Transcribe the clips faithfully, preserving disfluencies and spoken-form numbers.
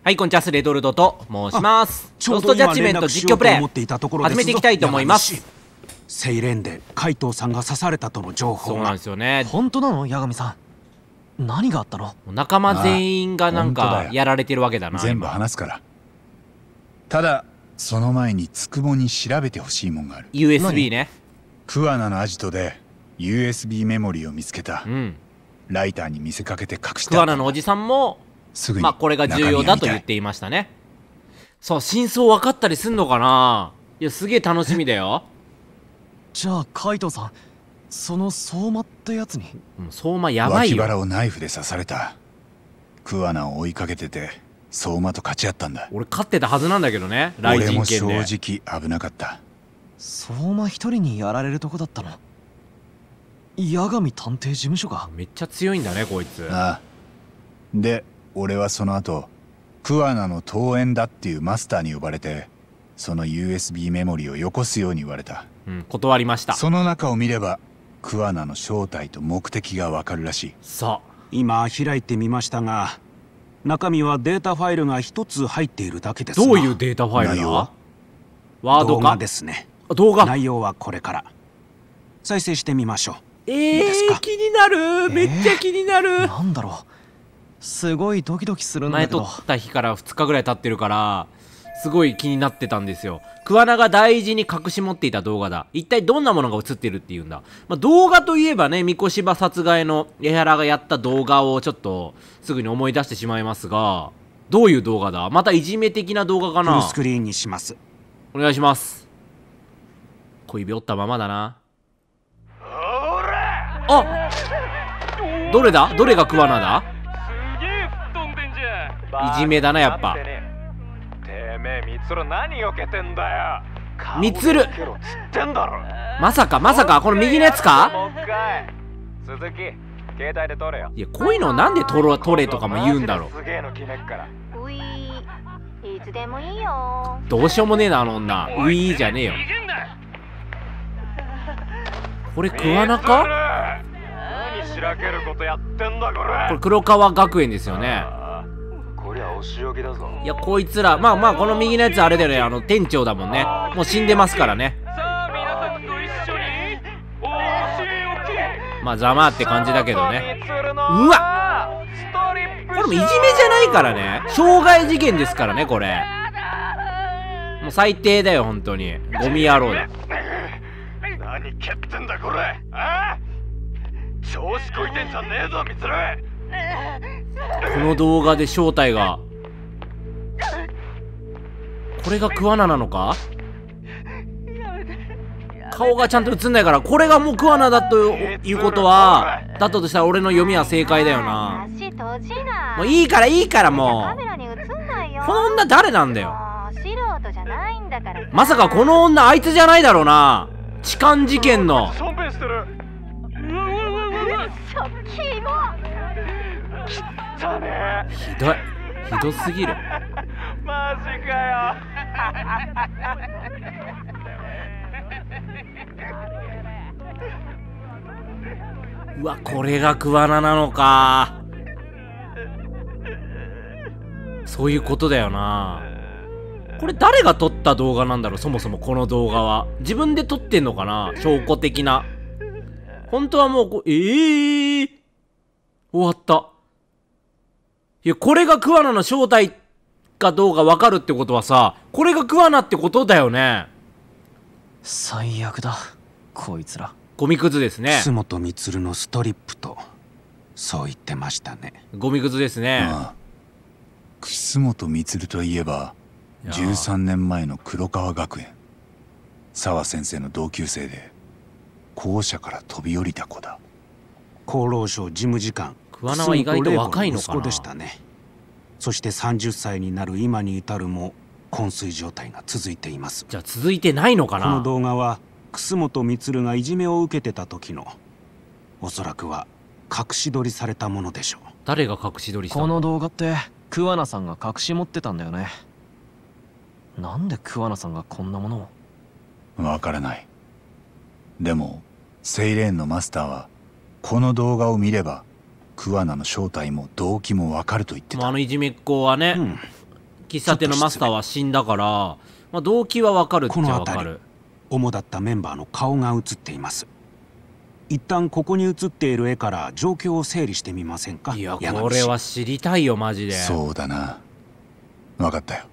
はい、こんにちは、レトルトと申します。ロストジャッジメント実況プレイ始めていきたいと思います。 セイレーンで海藤さんが刺されたとの情報が。 そうなんですよね。 本当なの、八神さん。何があったの？ 仲間全員がなんかやられてるわけだな。 全部話すから。ただその前につくもに調べてほしいもんがある。 ユーエスビー ね。 桑名のアジトで ユーエスビー メモリーを見つけた。 うん、 ライターに見せかけて隠して桑名のおじさんもすぐにまあこれが重要だと言っていましたね。そう、真相分かったりすんのかな。いや、すげえ楽しみだよ。 じゃあ海藤さん、その相馬ってやつに。 相馬やばいよ。 脇腹をナイフで刺された。桑名を追いかけてて相馬と勝ち合ったんだ。 俺勝ってたはずなんだけどね、雷神剣で。 俺も正直危なかった。 相馬一人にやられるとこだったの？八神探偵事務所が。 めっちゃ強いんだねこいつ。 ああ。で俺はその後桑名の遠縁だっていうマスターに呼ばれて、その ユーエスビー メモリーをよこすように言われた。 うん、断りました。 その中を見れば桑名の正体と目的がわかるらしい。 さあ今開いてみましたが、中身はデータファイルが一つ入っているだけですが。 どういうデータファイルだ？ 内容はワードか？ 動画ですね。 動画。 内容はこれから再生してみましょう。 えー、いい気になる。めっちゃ気になる。 えー、なんだろう、すごいドキドキするんだけど。 前撮った日からふつかぐらい経ってるからすごい気になってたんですよ。桑名が大事に隠し持っていた動画だ。一体どんなものが映ってるっていうんだ。まあ、動画といえばね、三越柴殺害の江原がやった動画をちょっとすぐに思い出してしまいますが、どういう動画だ？またいじめ的な動画かな？ フルスクリーンにします。 お願いします。小指折ったままだな。あ、どれだ？どれが桑名だ？いじめだなやっぱ。 てめえミツル何よけてんだよ。 ミツルまさかまさかこの右のやつか？ 鈴木携帯で撮れよ。 いや、こういうのなんで撮ろ撮れとかも言うんだろう。 すげえの決めっから。 ういー、いつでもいいよ。 どうしようもねえなあの女。ウィーじゃねえよ。これ桑名か？ 何しらけることやってんだこれ。 これ黒川学園ですよね。 こりゃお仕置きだぞ。 いや、こいつらまあまあこの右のやつあれだよね、あの店長だもんね。もう死んでますからね。 さあ皆さんと一緒にお仕置き。 まあざまって感じだけどね。うわっ、これもいじめじゃないからね、傷害事件ですからねこれ。もう最低だよ本当に。ゴミ野郎だ。 何蹴ってんだこれ。ああ、調子こいてんじゃねえぞミツル。 この動画で正体が、これが桑名なのか？顔がちゃんと映んないから、これがもう桑名だということは、だったとしたら俺の読みは正解だよな。もういいからいいからもう。この女誰なんだよ。まさかこの女あいつじゃないだろうな。痴漢事件の。 しょんべんしてる。 ひどい、ひどすぎる。 マジかよ。 うわ、これが桑名なのか。そういうことだよな。これ誰が撮った動画なんだろう、そもそもこの動画は。自分で撮ってんのかな、証拠的な。本当はもうこ、えー、終わった。いや、これが桑名の正体かどうか分かるってことはさ、これが桑名ってことだよね。 最悪だこいつら。 ゴミくずですね。 楠本充のストリップとそう言ってましたね。 ゴミくずですね。 ああ、楠本充といえばじゅうさんねんまえの黒川学園、沢先生の同級生で校舎から飛び降りた子だ。 厚労省事務次官桑名は意外と若いのかな。 息子でしたね。そしてさんじゅっさいになる今に至るも昏睡状態が続いています。 じゃあ続いてないのかな。 この動画は楠本充がいじめを受けてた時の、おそらくは隠し撮りされたものでしょう。 誰が隠し撮りしたの？ この動画って桑名さんが隠し持ってたんだよね。なんで桑名さんがこんなものを。 わからない。でもセイレーンのマスターはこの動画を見れば桑名の正体も動機もわかると言ってた。 あのいじめっ子はね、 うん、 喫茶店のマスターは死んだから、まあ、動機はわかるっちゃわかる。 主だったメンバーの顔が映っています。一旦ここに映っている絵から状況を整理してみませんか。 いやこれは知りたいよマジで。 そうだな、分かったよ。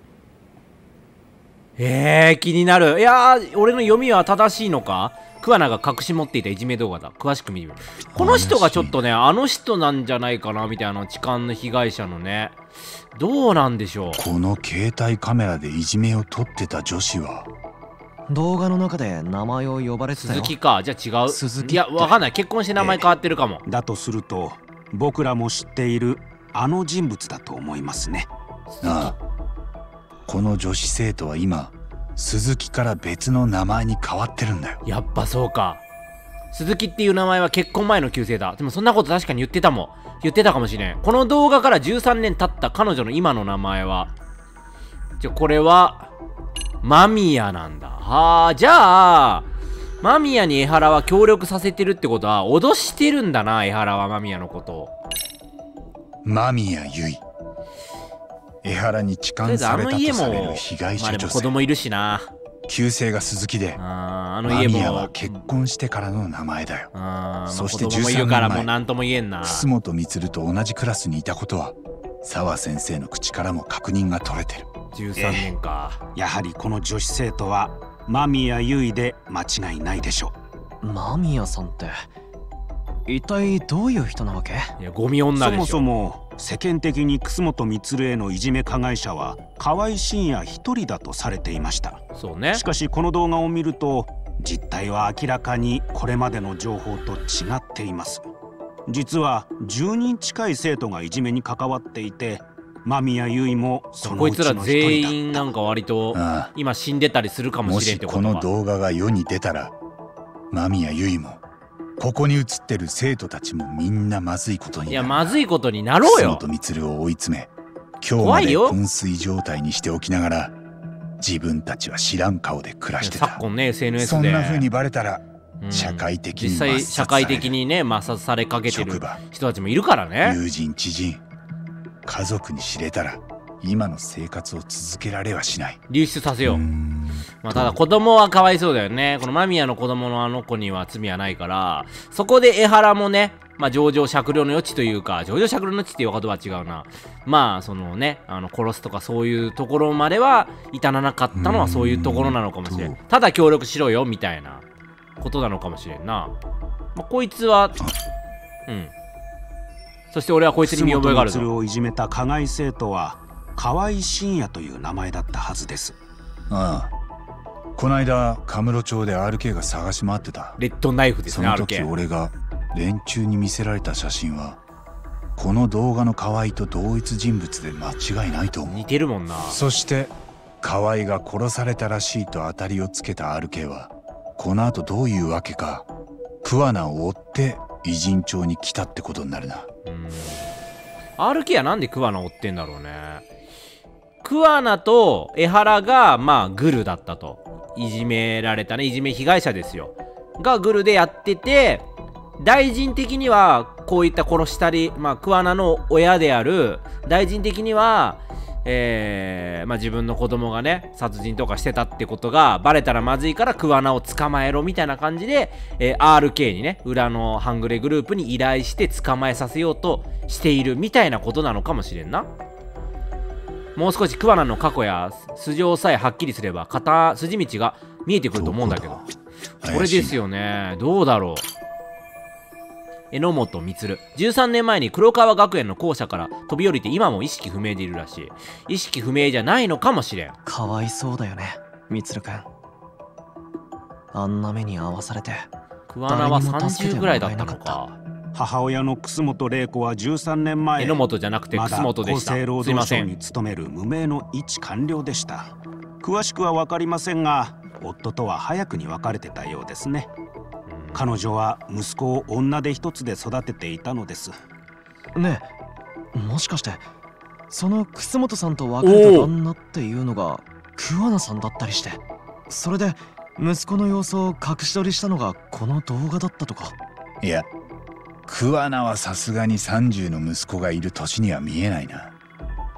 えー、気になる。いやー、俺の読みは正しいのか。桑名が隠し持っていたいじめ動画だ。詳しく見る。この人がちょっとね、あの人なんじゃないかなみたいな、痴漢の被害者のね。どうなんでしょう。 この携帯カメラでいじめを撮ってた女子は動画の中で名前を呼ばれてたよ。 鈴木か。じゃあ違う。 鈴木。 いやわかんない。結婚して名前変わってるかも。 だとすると僕らも知っているあの人物だと思いますね。 ああ、この女子生徒は今鈴木から別の名前に変わってるんだよ。 やっぱそうか。鈴木っていう名前は結婚前の旧姓だ。でもそんなこと確かに言ってたもん。言ってたかもしれん。この動画からじゅうさんねん経った彼女の今の名前は、じゃこれは間宮なんだ。はあ、じゃあ間宮に江原は協力させてるってことは脅してるんだな、江原は間宮のことを。 間宮由衣、江原に痴漢されたとされる被害者女性。まあでも子供いるしな。 旧姓が鈴木で、 ああの家も間宮は結婚してからの名前だよ。 あそしてじゅうさんねんまえ、もう何とも言えんな。 楠本充と同じクラスにいたことは澤先生の口からも確認が取れてる。 じゅうさんねんか、 えー、やはりこの女子生徒は間宮由衣で間違いないでしょう。間宮さんって一体どういう人なわけ？ いやゴミ女でしょ。 そもそも世間的に楠本充へのいじめ加害者は河合真也一人だとされていました。 そうね。 しかしこの動画を見ると実態は明らかにこれまでの情報と違っています。実はじゅうにん近い生徒がいじめに関わっていて、間宮由衣もそのうちの一人だった。こいつら全員なんか割と今死んでたりするかもしれんってことは。 もしこの動画が世に出たら間宮由衣もここに映ってる生徒たちもみんなまずいことになる。 いやまずいことになろうよ。 楠本充を追い詰め今日まで昏睡状態にしておきながら自分たちは知らん顔で暮らしてた。 昨今ね エスエヌエス でそんな風にバレたら、 うん、 社会的に実際社会的にね抹殺されかけてる人たちもいるからね。 友人知人家族に知れたら今の生活を続けられはしない。 流出させよう。まあただ子供はかわいそうだよね。この間宮の子供のあの子には罪はないから、そこで江原もね、まあ情状酌量の余地というか、情状酌量の余地っていう言葉は違うな。まあそのね、あの殺すとかそういうところまでは至らなかったのはそういうところなのかもしれん。ただ協力しろよみたいなことなのかもしれんな。まあこいつは、うん。そして俺はこいつに見覚えがあるぞ。 楠本充をいじめた加害生徒は河合真也という名前だったはずです。 ああ、こないだカムロ町で アールケー が探し回ってた。 レッドナイフですね。 その時俺が連中に見せられた写真はこの動画の河合と同一人物で間違いないと思う。 似てるもんな。 そして河合が殺されたらしいと当たりをつけた アールケー はこの後どういうわけか桑名を追って偉人町に来たってことになるな。 うん、アールケー はなんで桑名追ってんだろうね。桑名と江原がまあグルだったと。いじめられたね、いじめ被害者ですよがグルでやってて、大臣的にはこういった殺したり、まあ桑名の親である大臣的にはえー、まあ自分の子供がね殺人とかしてたってことがバレたらまずいから桑名を捕まえろみたいな感じで、えー、アールケー にね裏の半グレグループに依頼して捕まえさせようとしているみたいなことなのかもしれんな。もう少し桑名の過去や素性さえはっきりすれば片筋道が見えてくると思うんだけど、これですよね。どうだろう。榎本充、じゅうさんねんまえに黒川学園の校舎から飛び降りて今も意識不明でいるらしい。意識不明じゃないのかもしれん。 かわいそうだよね充くん。あんな目に遭わされて。 桑名はさんじゅうぐらいだったのか。 母親の楠本玲子はじゅうさんねんまえ榎本じゃなくて楠本でした。 まだ厚生労働省に勤める無名の一官僚でした。詳しくは分かりませんが夫とは早くに別れてたようですね。彼女は息子を女手一つで育てていたのです。 ねえ、もしかしてその楠本さんと別れた旦那っていうのが桑名さんだったりして、それで息子の様子を隠し撮りしたのがこの動画だったとか。 いや、桑名はさすがにさんじゅうの息子がいる年には見えないな。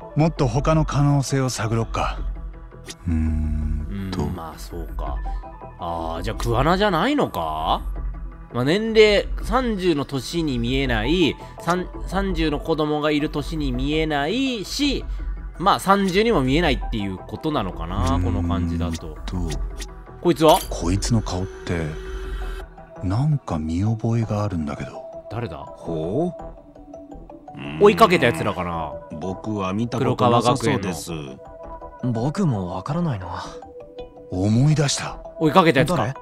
もっと他の可能性を探ろっか。うーんと、 うん、まあそうか。ああ、じゃあクワナじゃないのか。まあ、年齢さんじゅうの年に見えない、さんじゅうの子供がいる年に見えないし、まあさんじゅうにも見えないっていうことなのかな、この感じだと。 とこいつはこいつの顔ってなんか見覚えがあるんだけど。 誰だ。 ほう、 追いかけたやつらかな。 僕は見たことなさそうです。 僕もわからないな。 思い出した。 追いかけたやつか。 誰？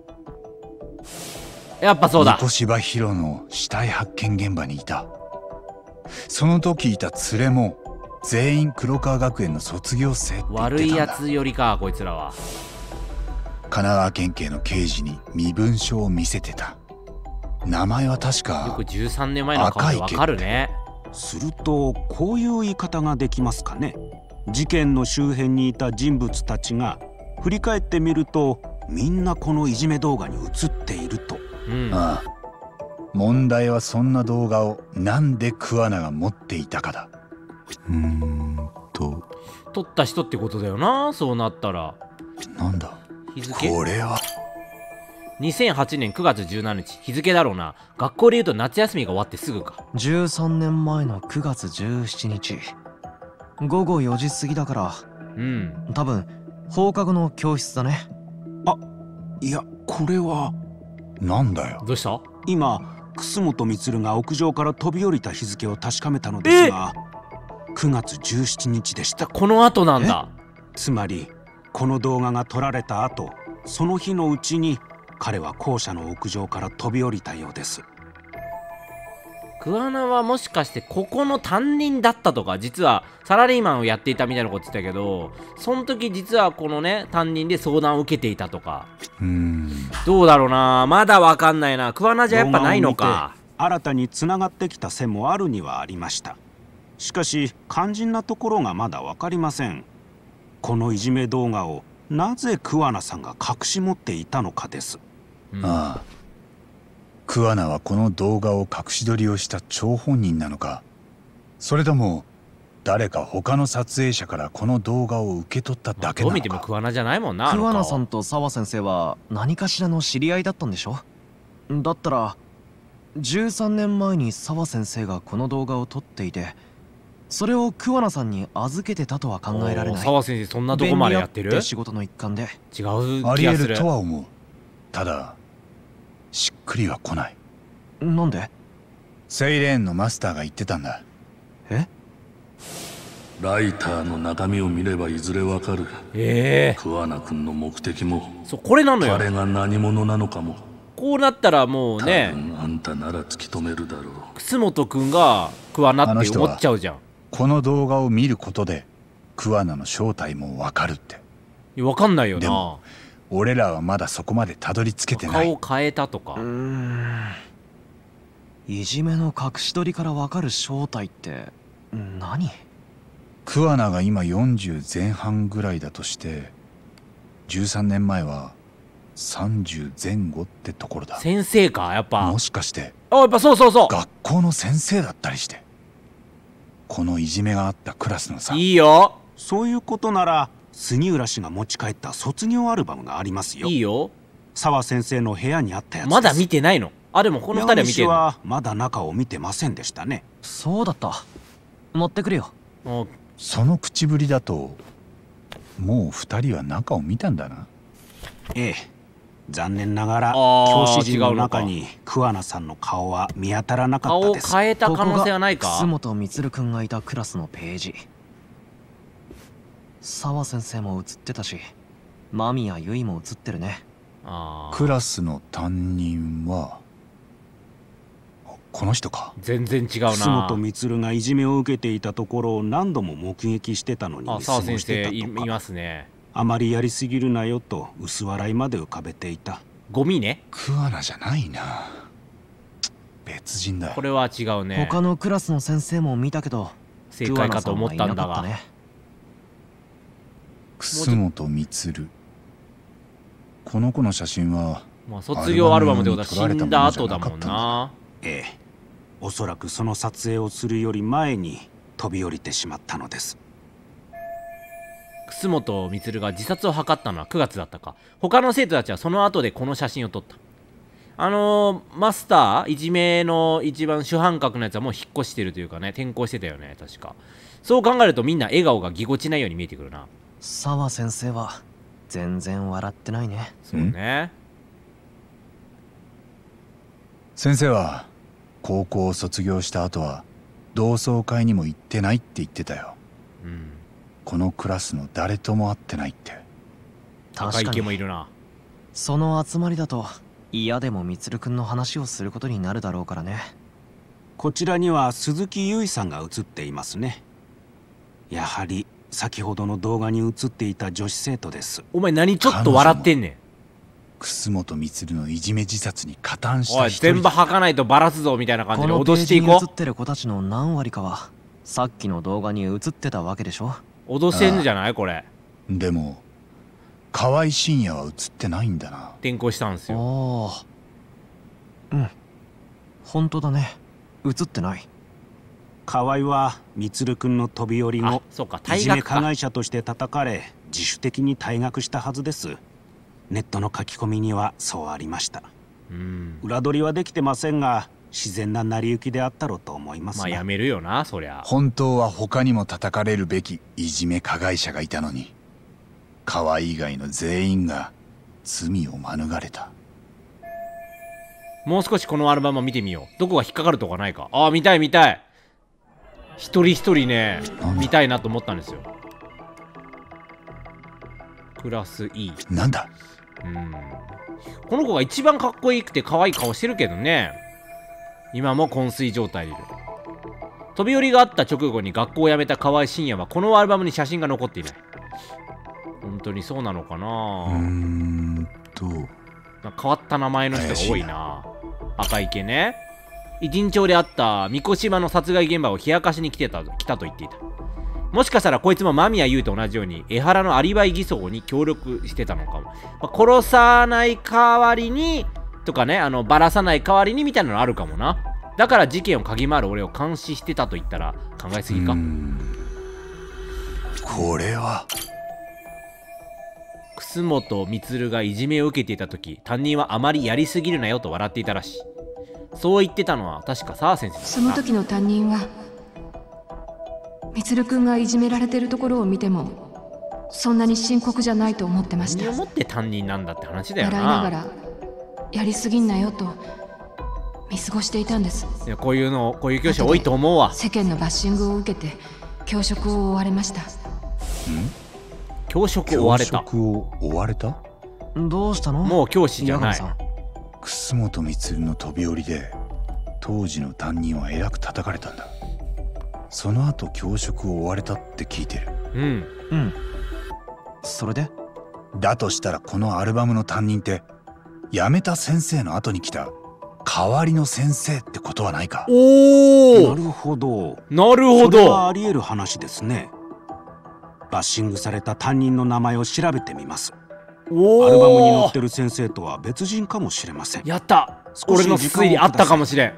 やっぱそうだ。 三越柴弘の死体発見現場にいた。その時いた連れも全員黒川学園の卒業生って言ってたんだ。 悪いやつよりか、こいつらは。 神奈川県警の刑事に身分証を見せてた。名前は確かよくじゅうさんねんまえの顔でわかるね。 するとこういう言い方ができますかね。事件の周辺にいた人物たちが振り返ってみるとみんなこのいじめ動画に映っていると。 うん、 ああ、問題はそんな動画をなんで桑名が持っていたかだ。うーんと撮った人ってことだよな、そうなったら。 なんだ日付これは。 にせんはちねんくがつじゅうしちにち、日付だろうな。学校で言うと夏休みが終わってすぐか。 じゅうさんねんまえのくがつじゅうしちにちごごよじ過ぎだから、 うん、 多分放課後の教室だね。 あ、いやこれはなんだよ。 どうした。 今楠本充が屋上から飛び降りた日付を確かめたのですが、くがつじゅうしちにちでした。 この後なんだ。 つまりこの動画が撮られた後、その日のうちに彼は校舎の屋上から飛び降りたようです。 桑名はもしかしてここの担任だったとか、実はサラリーマンをやっていたみたいなこと言ってたけど、その時実はこのね担任で相談を受けていたとか。 うーんどうだろうな、まだわかんないな。桑名じゃやっぱないのか。 新たにつながってきた線もあるにはありました。しかし肝心なところがまだ分かりません。このいじめ動画をなぜ桑名さんが隠し持っていたのかです。 うん、 ああ、桑名はこの動画を隠し撮りをした張本人なのか、それとも誰か他の撮影者からこの動画を受け取っただけなのか。 どう見ても桑名じゃないもんな。 桑名さんと澤先生は何かしらの知り合いだったんでしょ。だったらじゅうさんねんまえに澤先生がこの動画を撮っていて、それを桑名さんに預けてたとは考えられない。 澤先生そんなとこまでやってる。 仕事の一環で違うありえ気がするるとは思う。ただしっくりは来ない。 なんで。 セイレーンのマスターが言ってたんだ。 え、 ライターの中身を見ればいずれわかる。 ええー、 桑名君の目的も、 そうこれなのよ。 彼が何者なのかも。 こうなったらもうね、 多分あんたなら突き止めるだろう。 楠本くんが桑名って思っちゃうじゃん。 この動画を見ることで桑名の正体もわかるって。 いやわかんないよな。 でも俺らはまだそこまでたどり着けてない。 顔変えたとか。 うーん、いじめの隠し撮りからわかる正体って何。 桑名が今よんじゅうぜん半ぐらいだとしてじゅうさんねんまえはさんじゅうぜん後ってところだ。 先生かやっぱ。 もしかしてあ、やっぱそうそうそう。 学校の先生だったりして、このいじめがあったクラスのさ。 いいよ。 そういうことなら杉浦氏が持ち帰った卒業アルバムがありますよ。 いいよ。 澤先生の部屋にあったやつです。 まだ見てないの。あ、でもこのふたりは見てるの。 はまだ中を見てませんでしたね。 そうだった。持ってくるよ。 あ、 その口ぶりだともう二人は中を見たんだな。 ええ、残念ながらあー教師陣の中に桑名さんの顔は見当たらなかった顔です。 変えた可能性はないか。 楠本充くんがいたクラスのページ。澤先生も写ってたし、間宮結衣も写ってるね。 あークラスの担任はこの人か。 全然違うな。 楠本充がいじめを受けていたところを何度も目撃してたのにあ、 過澤先ごして生いいたとか、 ますね。 あまりやりすぎるなよと薄笑いまで浮かべていた。 ゴミね。 桑名じゃないな。別人だ。 これは違うね。 他のクラスの先生も見たけど正解かと思ったんだが。 ね。 楠本充。この子の写真はまあ卒業アルバムでは死んだ後だもんな。 ええ、おそらくその撮影をするより前に飛び降りてしまったのです。 楠本充が自殺を図ったのはくがつだったか。他の生徒たちはその後でこの写真を撮った。あのー、マスターいじめの一番主犯格のやつはもう引っ越してるというかね、転校してたよね、確か。そう考えるとみんな笑顔がぎこちないように見えてくるな。 澤先生は全然笑ってないね。 そうね。 先生は高校を卒業した後は同窓会にも行ってないって言ってたよ。 うん。 このクラスの誰とも会ってないって。 赤池もいるな。 その集まりだと嫌でも充くんの話をすることになるだろうからね。 こちらには鈴木優衣さんが写っていますね。やはり先ほどの動画に映っていた女子生徒です。 お前何ちょっと笑ってんねん。 楠本充のいじめ自殺に加担したおい、全部吐かないとバラすぞみたいな感じで脅していこう。 このページに映ってる子たちの何割かはさっきの動画に映ってたわけでしょ。 脅せんじゃないこれ。 でも河合信也は映ってないんだな。 転校したんですよ。 おー、うん、本当だね、映ってない。 河合は充くんの飛び降り後、 そうか、 いじめ加害者として叩かれ自主的に退学したはずです。ネットの書き込みにはそうありました。 うん、 裏取りはできてませんが自然な成り行きであったろうと思います。 まあやめるよな、そりゃ。 本当は他にも叩かれるべきいじめ加害者がいたのに河合以外の全員が罪を免れた。 もう少しこのアルバムを見てみよう。どこが引っかかるとかないか。ああ、見たい見たい。一人一人ね、見たいなと思ったんですよ。クラス E。 なんだ。 うん。この子が一番かっこよくて可愛い顔してるけどね。今も昏睡状態でいる。飛び降りがあった直後に学校を辞めた河合信也はこのアルバムに写真が残っていない。本当にそうなのかな。 うーんとなんか変わった名前の人が多いな。赤池ね。一日であった三越島の殺害現場を冷やかしに来てた来たと言っていた。もしかしたらこいつも間宮優と同じように江原のアリバイ偽装に協力してたのかも。まあ、殺さない代わりにとかね、あのバラさない代わりにみたいなのあるかもな。だから事件を嗅ぎ回る俺を監視してたと言ったら考えすぎか。 これは楠本充がいじめを受けていた時、担任はあまりやりすぎるなよと笑っていたらしい。そう言ってたのは確か澤先生だった。 その時の担任は充くんがいじめられてるところを見てもそんなに深刻じゃないと思ってました。 何をもって担任なんだって話だよな。 笑いながらやりすぎんなよと見過ごしていたんです。 いや、こういうのこういう教師多いと思うわ。 世間のバッシングを受けて教職を追われました。ん教職を追われた。 教職を追われた？ どうしたの？ もう教師じゃない。 楠本充の飛び降りで当時の担任はえらく叩かれたんだ。その後教職を追われたって聞いてる。 うんうん。それで？ だとしたらこのアルバムの担任って辞めた先生の後に来た代わりの先生ってことはないか？ おお、 なるほど。 なるほど。 それはあり得る話ですね。バッシングされた担任の名前を調べてみます。 おアルバムに載ってる先生とは別人かもしれません。 やった。俺の推理あったかもしれん。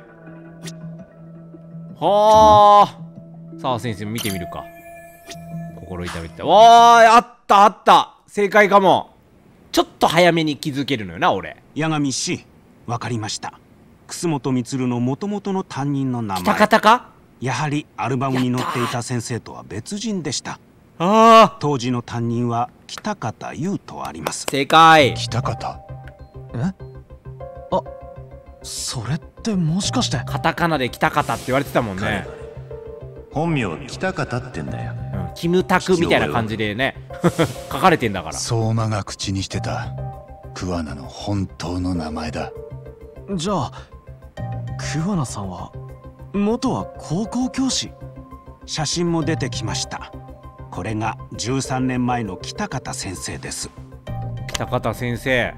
はあ。さあ先生も見てみるか。心痛めて。わあ、あったあった。正解かも。ちょっと早めに気づけるのよな俺。 八神氏、わかりました。楠本充の元々の担任の名前。 北方か？ やはりアルバムに載っていた先生とは別人でした。 ああ。 当時の担任は北方優とあります。 正解。 北方？ え？あ、それってもしかしてカタカナで北方って言われてたもんね。 本名北方ってんだよ。 うん、キムタクみたいな感じでね書かれてんだから。 相馬が口にしてた桑名の本当の名前だ。 じゃあ桑名さんは元は高校教師？ 写真も出てきました。これがじゅうさんねんまえの北方先生です。 北方先生。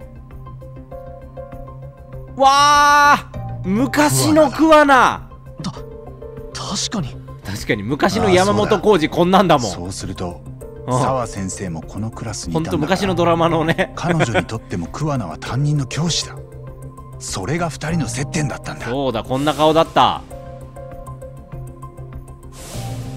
わあ、昔の桑名。 た確かに確かに昔の山本浩二こんなんだもん。 そうすると澤先生もこのクラスにいたんだから、 ほんと昔のドラマのね彼女にとっても桑名は担任の教師だ。それが二人の接点だったんだ。 そうだ、こんな顔だった。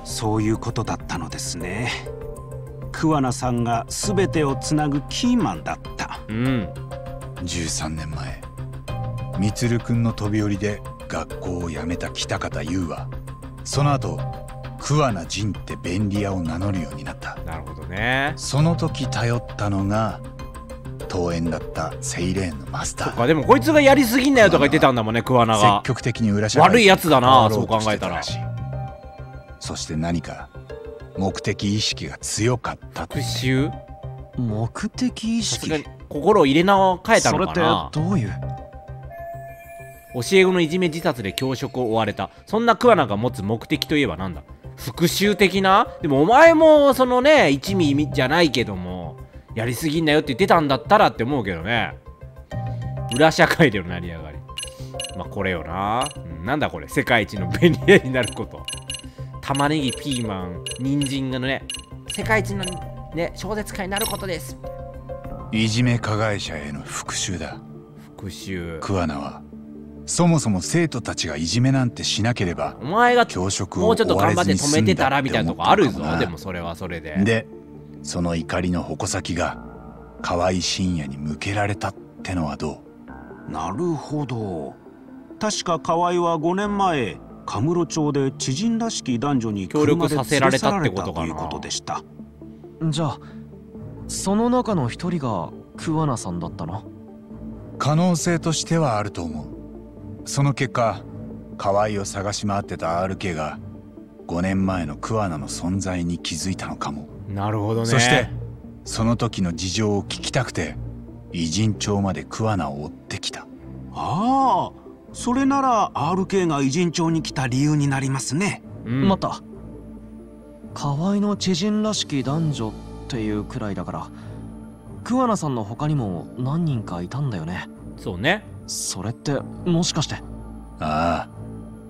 そういうことだったのですね。桑名さんが全てをつなぐキーマンだった。 うん。 じゅうさんねんまえ、充くんの飛び降りで学校を辞めた北方優は、その後桑名仁って便利屋を名乗るようになった。 なるほどね。 その時頼ったのが遠縁だったセイレーンのマスター。 そっか、でもこいつがやりすぎんなよとか言ってたんだもんね、桑名が。 積極的に裏社会悪いやつだな、そう考えたら。 そして何か目的意識が強かったって。 復讐？ 目的意識？ 心を入れ直変えたのかな。 それってどういう？ 教え子のいじめ自殺で教職を追われた。そんな桑名が持つ目的といえばなんだ？復讐的な？でもお前もそのね、一味じゃないけどもやりすぎんなよって言ってたんだったらって思うけどね。裏社会での成り上がり。まあこれよな、うん、なんだこれ、世界一の便利屋になること。玉ねぎ、ピーマン、人参がね、世界一のね、小説家になることです。 いじめ加害者への復讐だ。 復讐。 桑名はそもそも生徒たちがいじめなんてしなければお前が教職もうちょっとを終わ頑張って止めれずに済んだてたらみたいなとこあるぞ。 ででもそれはそれで。 で、その怒りの矛先が河合信也に向けられたってのはどう？なるほど。確か河合はごねんまえカムロ町で知人らしき男女に協力させられたってことかな。 ということでした。 じゃあその中の一人が桑名さんだったの？ 可能性としてはあると思う。その結果、河合を探し回ってた アールケー がごねんまえの桑名の存在に気づいたのかも。 なるほどね。 そしてその時の事情を聞きたくて偉人町まで桑名を追ってきた。 ああ、それなら アールケー が偉人町に来た理由になりますね。 うん、 また河合の知人らしき男女っていうくらいだから、桑名さんの他にも何人かいたんだよね。 そうね。 それってもしかして？ ああ、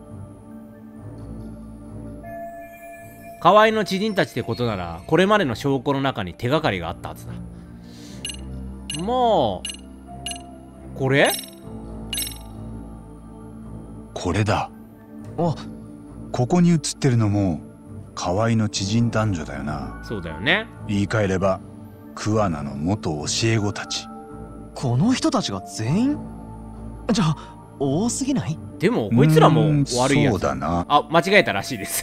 河合の知人たちってことなら、これまでの証拠の中に手がかりがあったはずだ。もうこれこれだ。 あ、 ここに写ってるのも河合の知人男女だよな。 そうだよね。 言い換えれば桑名の元教え子たち。 この人たちが全員？じゃあ多すぎない？ でもこいつらも悪いやつ。 そうだな。 あ、間違えたらしいです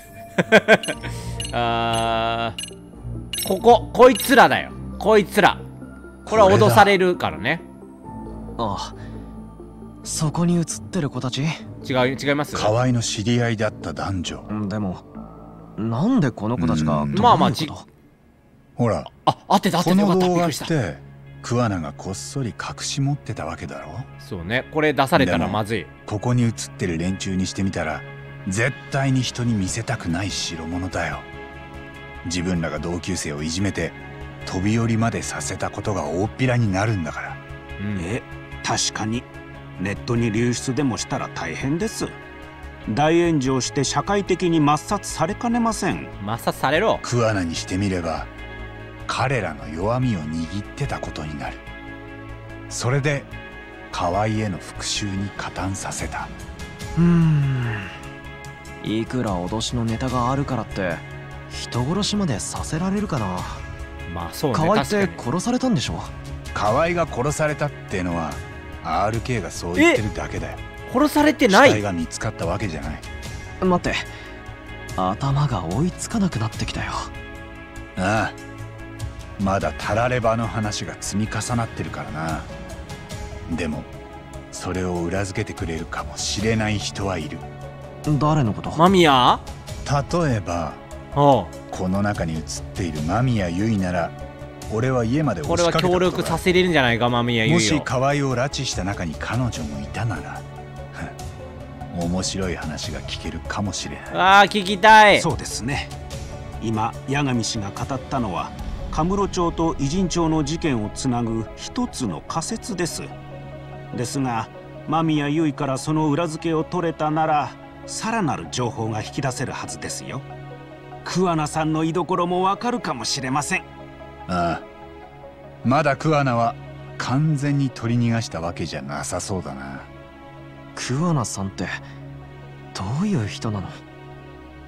あー、こここいつらだよ。こいつら。これは脅されるからね。 ああ、そこに写ってる子たち？ 違う、違います。 河合の知り合いだった男女。 でもなんでこの子たちが？ まあまあちほら、 あ、合ってた合ってた、よかった。びっくりした。 桑名がこっそり隠し持ってたわけだろ。 そうね、これ出されたらまずい。 ここに写ってる連中にしてみたら絶対に人に見せたくない代物だよ。自分らが同級生をいじめて飛び降りまでさせたことが大っぴらになるんだから。 うん、え、確かにネットに流出でもしたら大変です。大炎上して社会的に抹殺されかねません。 抹殺されろ。 桑名にしてみれば彼らの弱みを握ってたことになる。それで河合への復讐に加担させた。 うーん、いくら脅しのネタがあるからって人殺しまでさせられるかな。 まあそうね。 河合って殺されたんでしょ？ 河合が殺されたってのは アールケー がそう言ってるだけだよ。 殺されてない。 死体が見つかったわけじゃない。 待って、頭が追いつかなくなってきたよ。 ああ、まだたらればの話が積み重なってるからな。でもそれを裏付けてくれるかもしれない人はいる。 誰のこと？ 間宮？ 例えば、 この中に写っている間宮結衣なら俺は家まで押しかけたことが。 これは協力させれるんじゃないか、間宮結衣を。 もし河合を拉致した中に彼女もいたなら面白い話が聞けるかもしれない。 ああ、聞きたい。 そうですね。今八神氏が語ったのはカムロ町と偉人町の事件をつなぐ一つの仮説です。ですが間宮結衣からその裏付けを取れたならさらなる情報が引き出せるはずですよ。桑名さんの居所もわかるかもしれません。 ああ、まだ桑名は完全に取り逃がしたわけじゃなさそうだな。 桑名さんってどういう人なの？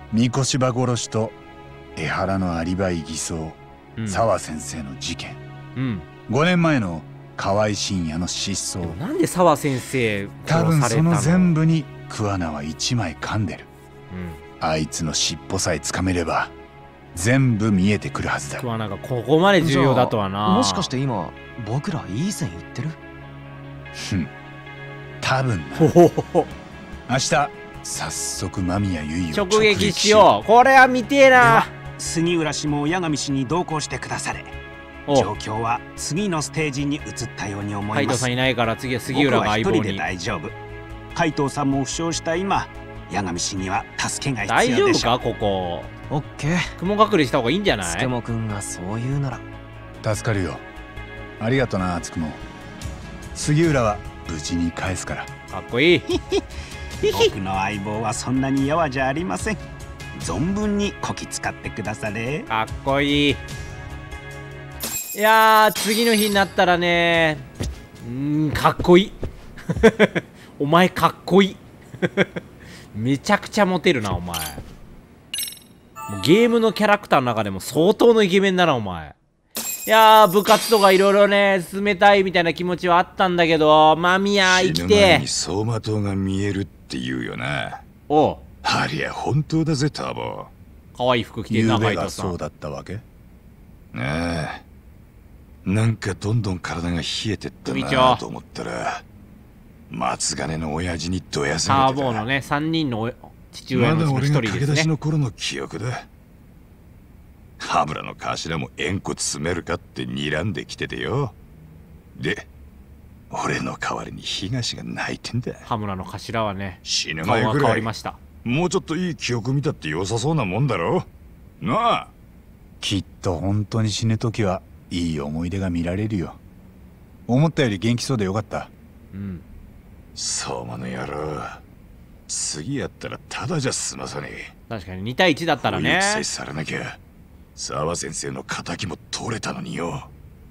三越場殺しと江原のアリバイ偽装、 うん、 沢先生の事件、 うん、 ごねんまえの河合信也の失踪。 なんで沢先生多分殺されたの？ その全部に桑名は一枚噛んでる、 うん、 あいつの尻尾さえつかめれば全部見えてくるはずだ。 桑名がここまで重要だとはな。 もしかして今僕らいい線いってる？ ふん、多分な。 ほほほほ。 明日早速間宮結衣を直撃しよう。これは見てえな。 杉浦氏も八神氏に同行してくだされ。状況は次のステージに移ったように思います。 海藤さんいないから次は杉浦が相棒に。 僕は一人で大丈夫。海藤さんも負傷した今、八神氏には助けが必要でしょ。 大丈夫かここ。 オッケー。 雲隠れした方がいいんじゃない？ つくもくんがそう言うなら。助かるよ。ありがとなつくも。杉浦は無事に返すから。 かっこいい。 僕の相棒はそんなにやわじゃありません。存分にこき使ってくだされ。 かっこいい。いやー、次の日になったらね、うーん、かっこいい。お前かっこいい。めちゃくちゃモテるなお前。もうゲームのキャラクターの中でも相当のイケメンだなお前。いやー、部活とかいろいろね進めたいみたいな気持ちはあったんだけど、間宮生きて死ぬ前に走馬灯が見えるって言うよな。 おう、 ありゃ本当だぜターボ。 可愛い服着てるな。 ゆうべがそうだったわけ？ ああ、なんかどんどん体が冷えてったなと思ったら、松金の親父にどやされてた。 ターボーのねさんにんの父親のうちの一人ですね。 まだ俺が駆け出しの頃の記憶だ。羽村の頭も縁故詰めるかって睨んできててよ。で、俺の代わりに東が泣いてんだ。 羽村の頭はね、 死ぬ前ぐらい顔が変わりました。 もうちょっといい記憶見たって良さそうなもんだろなあ。 きっと本当に死ぬ時はいい思い出が見られるよ。思ったより元気そうでよかった。 うん。 相馬の野郎、次やったらただじゃ済まさねえ。 確かにに対いちだったらね。 こういうされなきゃ沢先生の仇も取れたのによ。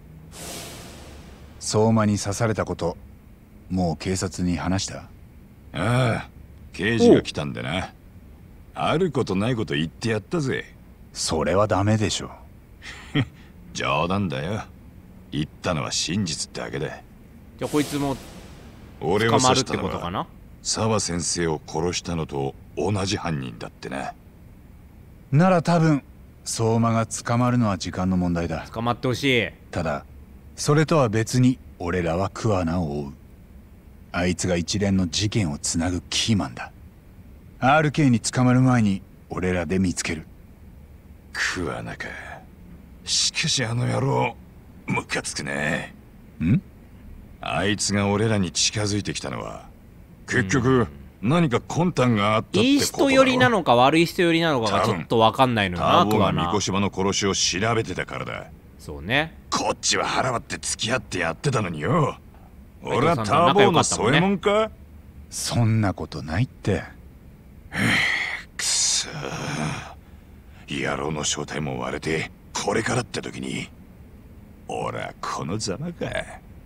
相馬に刺されたこともう警察に話した？ ああ、刑事が来たんでな。あることないこと言ってやったぜ。 それはダメでしょ。 冗談だよ。言ったのは真実だけだ。 じゃあこいつも俺を捕まるってことかな。 沢先生を殺したのと同じ犯人だってな。 なら多分相馬が捕まるのは時間の問題だ。 捕まってほしい。 ただそれとは別に俺らは桑名を追う。あいつが一連の事件をつなぐキーマンだ。 アールケー に捕まる前に俺らで見つける。 桑名か。しかしあの野郎ムカつくね。 ん？ あいつが俺らに近づいてきたのは結局何か魂胆があったってことだろ。 いい人寄りなのか悪い人寄りなのかがちょっと分かんないのよな。 ターボが三越場の殺しを調べてたからだ。 そうね。 こっちは腹割って付き合ってやってたのによ。俺はターボの添えもんか？ そんなことないって。 くそー、野郎の正体も割れてこれからって時に俺はこのざまか。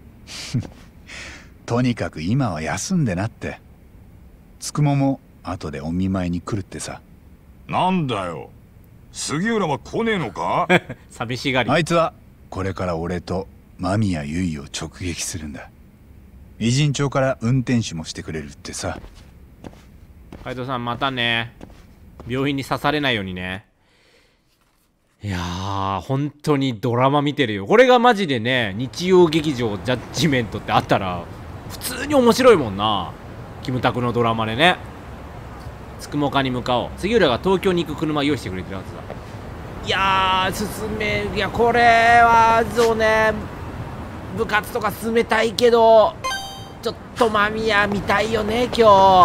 とにかく今は休んでなって。つくもも後でお見舞いに来るってさ。 なんだよ、杉浦は来ねえのか？ 寂しがり。 あいつはこれから俺と間宮結衣を直撃するんだ。偉人町から運転手もしてくれるってさ。 海藤さんまたね。病院に刺されないようにね。いやー本当にドラマ見てるよ。これがマジでね、日曜劇場ジャッジメントってあったら普通に面白いもんな。キムタクのドラマでね。つくもかに向かおう。杉浦が東京に行く車用意してくれてるはずだ。いやー進め、いやこれはそうね、部活とか進めたいけどちょっと間宮見たいよね今日。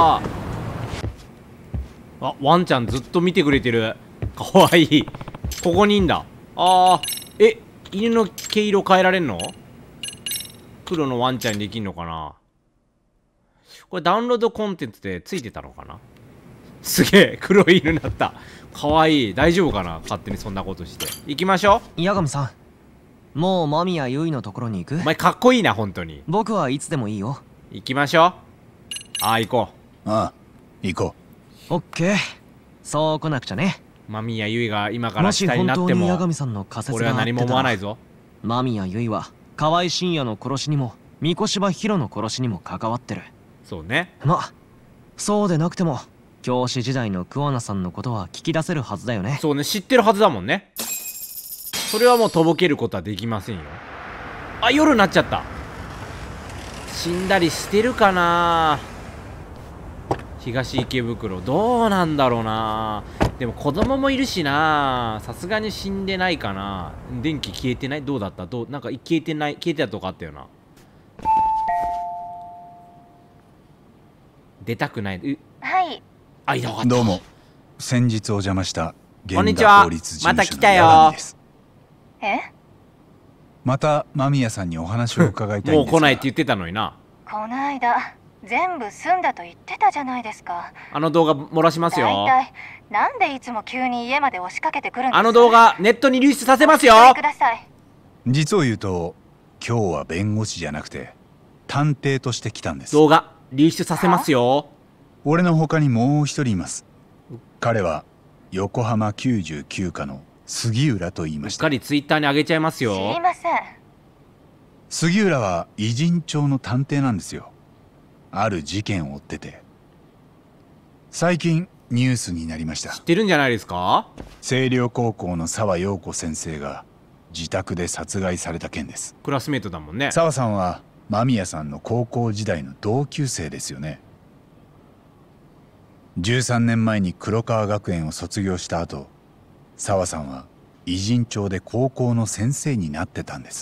あ、ワンちゃんずっと見てくれてる。かわいい。ここにいんだ。あー、え、犬の毛色変えられんの？黒のワンちゃんにできんのかな。これダウンロードコンテンツでついてたのかな。すげえ黒い犬になった。かわいい。大丈夫かな、勝手にそんなことして。行きましょう。八神さん、もう間宮結衣のところに行く？ お前かっこいいな本当に。 僕はいつでもいいよ。 行きましょう。ああ行こう。ああ行こう。オッケー。 そう来なくちゃね。 間宮結衣が今からもし下に本当になっても八神さんの仮説俺は何もが合ってたら、 思わないぞ。 間宮結衣は河合信也の殺しにも三越柴博の殺しにも関わってる。 そうね。 ま、そうでなくても教師時代の桑名さんのことは聞き出せるはずだよね。 そうね、知ってるはずだもんね。それはもうとぼけることはできませんよ。あ、夜になっちゃった。死んだりしてるかな。東池袋どうなんだろうな。でも子供もいるしな。さすがに死んでないかな。電気消えてない？どうだった？どうなんか消えてない、消えてたとこあったよな。出たくない。うはい。 あ、いなかった。 どうも、先日お邪魔したこんにちは。 法律事務所のまた来たよ。 八神です。 え？ また間宮さんにお話を伺いたいんですが。 もう来ないって言ってたのにな。 この間全部済んだと言ってたじゃないですか。 あの動画漏らしますよ。 大体なんでいつも急に家まで押しかけてくるんですか。 あの動画ネットに流出させますよ。 ください。 実を言うと今日は弁護士じゃなくて探偵として来たんです。 動画流出させますよ。 俺の他にもう一人います。彼は横浜きゅうじゅうきゅう課の杉浦と言いました。 うっかりツイッターに上げちゃいますよ。 知りません。 杉浦は偉人帳の探偵なんですよ。ある事件を追ってて最近ニュースになりました。 知ってるんじゃないですか。 星稜高校の沢陽子先生が自宅で殺害された件です。 クラスメートだもんね。 沢さんは間宮さんの高校時代の同級生ですよね。じゅうさんねんまえに黒川学園を卒業した後、沢さんは偉人帳で高校の先生になってたんです。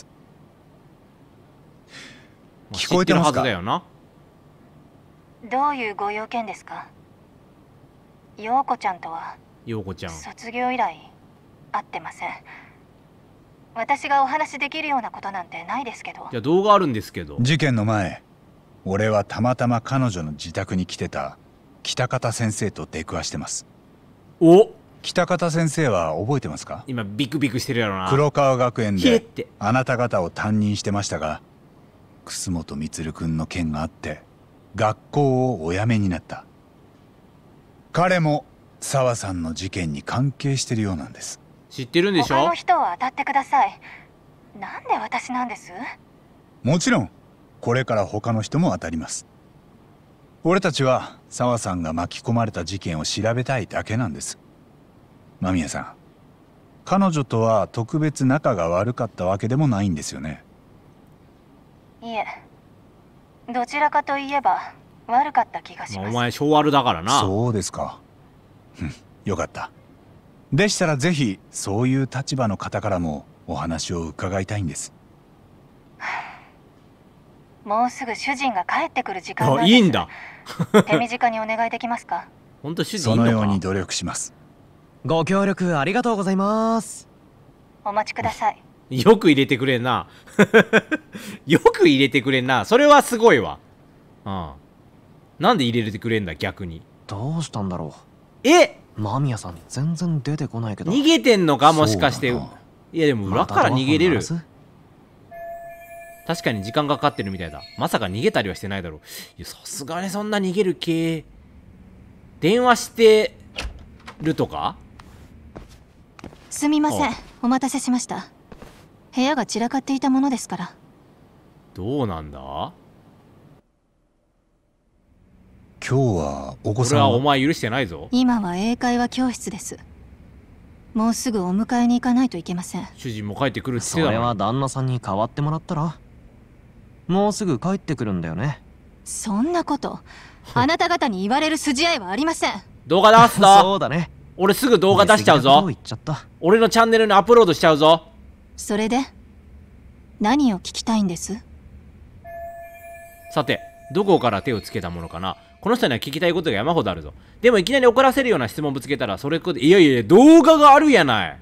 聞こえてますか？ 知ってるはずだよな。 どういうご用件ですか。陽子ちゃんとは陽子ちゃん卒業以来会ってません。私がお話しできるようなことなんてないですけど。 いや動画あるんですけど。 事件の前、俺はたまたま彼女の自宅に来てた北方先生と出くわしてます。 お、 北方先生は覚えてますか？ 今ビクビクしてるやろな。 黒川学園ひえっでてあなた方を担任してましたが、楠本充君の件があって学校をお辞めになった。彼も沢さんの事件に関係してるようなんです。 知ってるんでしょ。 他の人を当たってください。なんで私なんです？ もちろんこれから他の人も当たります。俺たちは沢さんが巻き込まれた事件を調べたいだけなんです。間宮さん、彼女とは特別仲が悪かったわけでもないんですよね。 いえ、どちらかといえば悪かった気がします。 お前小悪だからな。 そうですか。よかった。でしたらぜひそういう立場の方からもお話を伺いたいんです。 もうすぐ主人が帰ってくる時間なんです。 あ、いいんだ。 手短にお願いできますか？ 本当主人いいのか。 そのように努力します。 ご協力ありがとうございます。 お待ちください。 よく入れてくれんな。よく入れてくれんな。それはすごいわ。うん。なんで入れてくれんだ逆に。 どうしたんだろう。え、 間宮さん全然出てこないけど。 逃げてんのかもしかして。いやでも裏から逃げれる。確かに時間がかかってるみたいだ。まさか逃げたりはしてないだろう。いやさすがにそんな逃げる系。電話してるとか。 すみません、お待たせしました。部屋が散らかっていたものですから。 どうなんだ。 今日はお子さんは。俺はお前許してないぞ。 今は英会話教室です。もうすぐお迎えに行かないといけません。 主人も帰ってくるって言ってたの。それは旦那さんに代わってもらったら。もうすぐ帰ってくるんだよね。 そんなことあなた方に言われる筋合いはありません。 動画出すぞ。 そうだね。 俺すぐ動画出しちゃうぞ。俺のチャンネルにアップロードしちゃうぞ。 それで何を聞きたいんです？ さて、どこから手をつけたものかな。この人には聞きたいことが山ほどあるぞ。でもいきなり怒らせるような質問ぶつけたらそれこで、いやいや動画があるやない。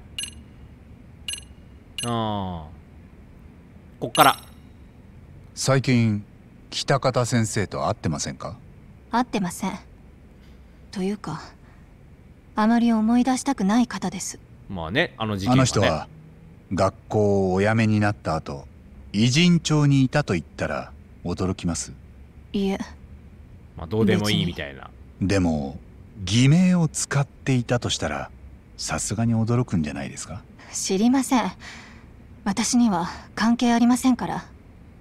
ああ、こっから最近北方先生と会ってませんか？ 会ってません。というかあまり思い出したくない方です。 まあね、あの事件はね。 あの人は学校をお辞めになった後偉人帳にいたと言ったら驚きます？ いえ、 まあどうでもいいみたいな。 でも偽名を使っていたとしたらさすがに驚くんじゃないですか？ 知りません。私には関係ありませんから。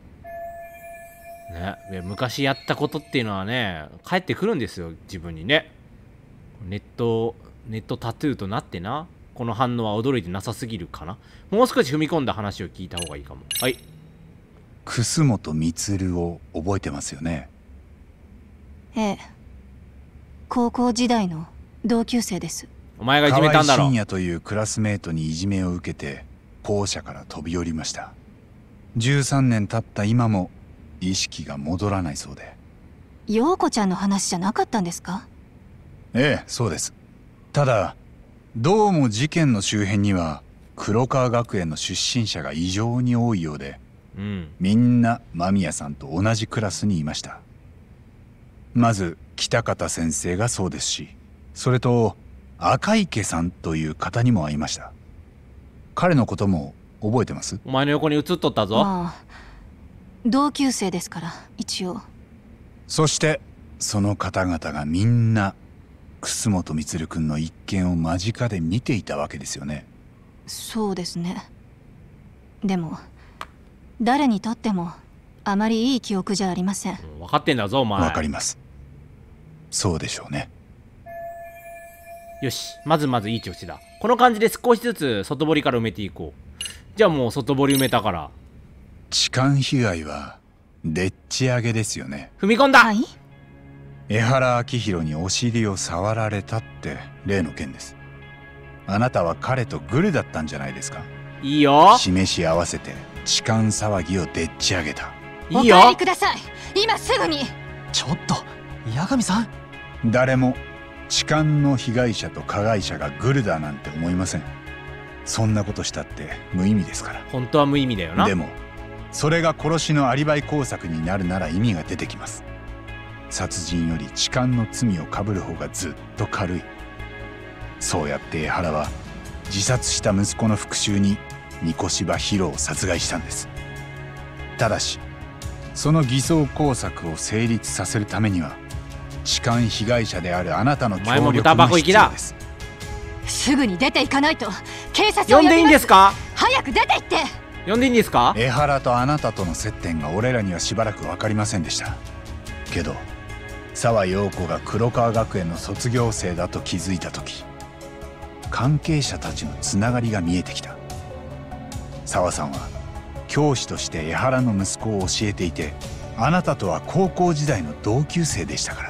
ね、昔やったことっていうのはね、返ってくるんですよ、自分にね。ネットネットタトゥーとなってな。この反応は驚いてなさすぎるかな。もう少し踏み込んだ話を聞いた方がいいかも。はい。 楠本充を覚えてますよね？ ええ、高校時代の同級生です。 お前がいじめたんだろ。 河合信也というクラスメートにいじめを受けて校舎から飛び降りました。じゅうさんねん経った今も意識が戻らないそうで。 陽子ちゃんの話じゃなかったんですか？ ええ、そうです。ただどうも事件の周辺には黒川学園の出身者が異常に多いようで、 うん、 みんな間宮さんと同じクラスにいました。まず北方先生がそうですし、それと赤池さんという方にも会いました。彼のことも覚えてます？ お前の横に映っとったぞ。 まあ同級生ですから一応。 そしてその方々がみんな楠本充君の一件を間近で見ていたわけですよね。 そうですね。でも誰にとってもあまりいい記憶じゃありません。 分かってんだぞお前。 わかります。そうでしょうね。 よし、まずまずいい調子だ。この感じで少しずつ外堀から埋めていこう。じゃあもう外堀埋めたから痴漢被害はでっち上げですよね。 踏み込んだ。 はい。 江原明宏にお尻を触られたって例の件です。あなたは彼とグルだったんじゃないですか？ いいよ。 示し合わせて痴漢騒ぎをでっち上げた。 いいよ。 お帰りください、今すぐに。 ちょっと八神さん。 誰も痴漢の被害者と加害者がグルだなんて思いません。そんなことしたって無意味ですから。 本当は無意味だよな。 でもそれが殺しのアリバイ工作になるなら意味が出てきます。殺人より痴漢の罪をかぶる方がずっと軽い。そうやって江原は自殺した息子の復讐に三越柴博を殺害したんです。ただしその偽装工作を成立させるためには痴漢被害者であるあなたの協力が必要です。 すぐに出ていかないと警察を呼びます。 呼んでいいんですか？ 早く出て行って。 呼んでいいんですか？ 江原とあなたとの接点が俺らにはしばらく分かりませんでした。けど沢陽子が黒川学園の卒業生だと気づいた時、関係者たちのつながりが見えてきた。沢さんは教師として江原の息子を教えていて、あなたとは高校時代の同級生でしたから。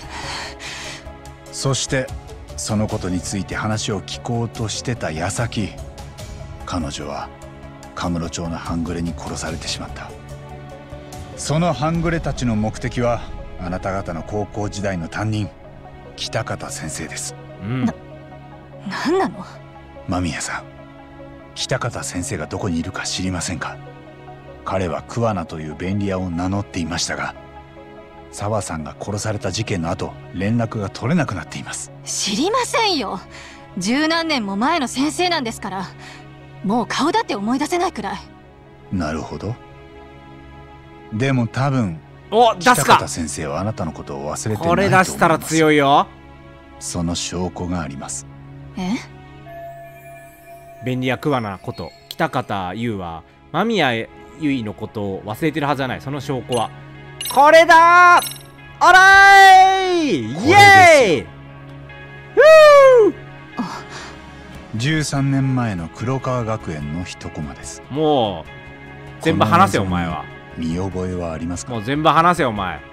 そしてそのことについて話を聞こうとしてた矢先、彼女はカムロ町の半グレに殺されてしまった。その半グレたちの目的はあなた方の高校時代の担任北方先生です。 うん、 な、なんなの？ 間宮さん、北方先生がどこにいるか知りませんか？彼は桑名という便利屋を名乗っていましたが、沢さんが殺された事件の後連絡が取れなくなっています。 知りませんよ。十何年も前の先生なんですから、もう顔だって思い出せないくらい。 なるほど。でも多分お、出すか。 北方先生はあなたのことを忘れてないと思います。 これ出したら強いよ。 その証拠があります。 え？ 便利屋桑名こと北方優は間宮優衣のことを忘れてるはずじゃない。その証拠はこれだー。おらーい、イエーイ。 じゅうさんねんまえの黒川学園の一コマです。 もう全部話せお前は。 見覚えはありますか？ もう全部話せお前。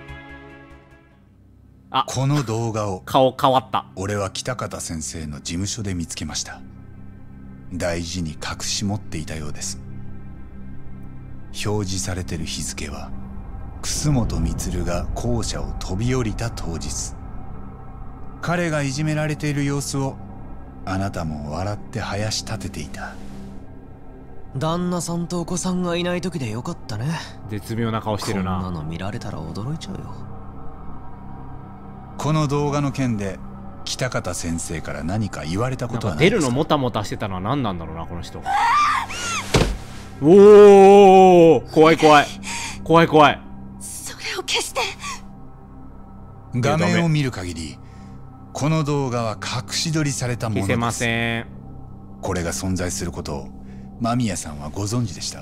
あ、 この動画を顔変わった。 俺は北方先生の事務所で見つけました。大事に隠し持っていたようです。表示されてる日付は楠本充が校舎を飛び降りた当日。彼がいじめられている様子をあなたも笑って林立てていた。 旦那さんとお子さんがいない時でよかったね。 絶妙な顔してるな。 こんなの見られたら驚いちゃうよ。 この動画の件で北方先生から何か言われたことはないですか？ 出るのもたもたしてたのは何なんだろうなこの人。おお、怖い怖い怖い怖い。 それを消して。 画面を見る限りこの動画は隠し撮りされたものです。 消せません。 これが存在することを間宮さんはご存知でした？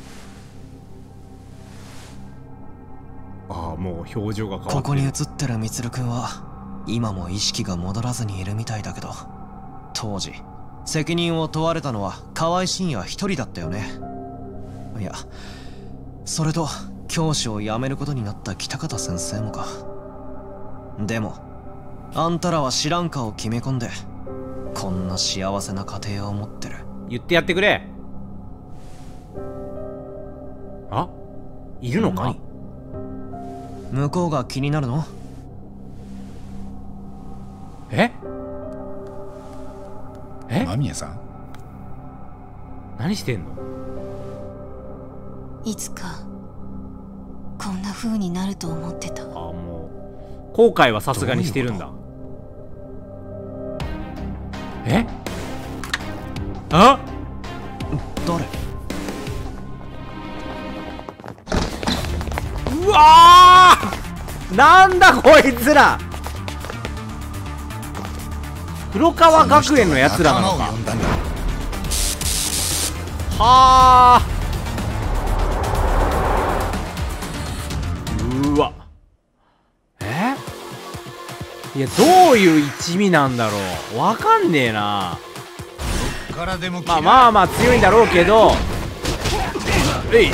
ああ、もう表情が変わってる。 ここに映ってる充くんは今も意識が戻らずにいるみたいだけど、当時責任を問われたのは河合信也一人だったよね。いや、それと教師を辞めることになった北方先生もか。でもあんたらは知らんかを決め込んでこんな幸せな家庭を持ってる。 言ってやってくれ。あ、いるのか？ 向こうが気になるの？ ええ、 間宮さん何してんの？ いつかこんな風になると思ってた。あ、 もう後悔はさすがにしてるんだ。え？あ？ 誰？ うわー！なんだこいつら！黒川学園のやつらなのか。はあ。うわ。え？いや、どういう一味なんだろう。わかんねえな。まあまあまあ強いんだろうけど。えい。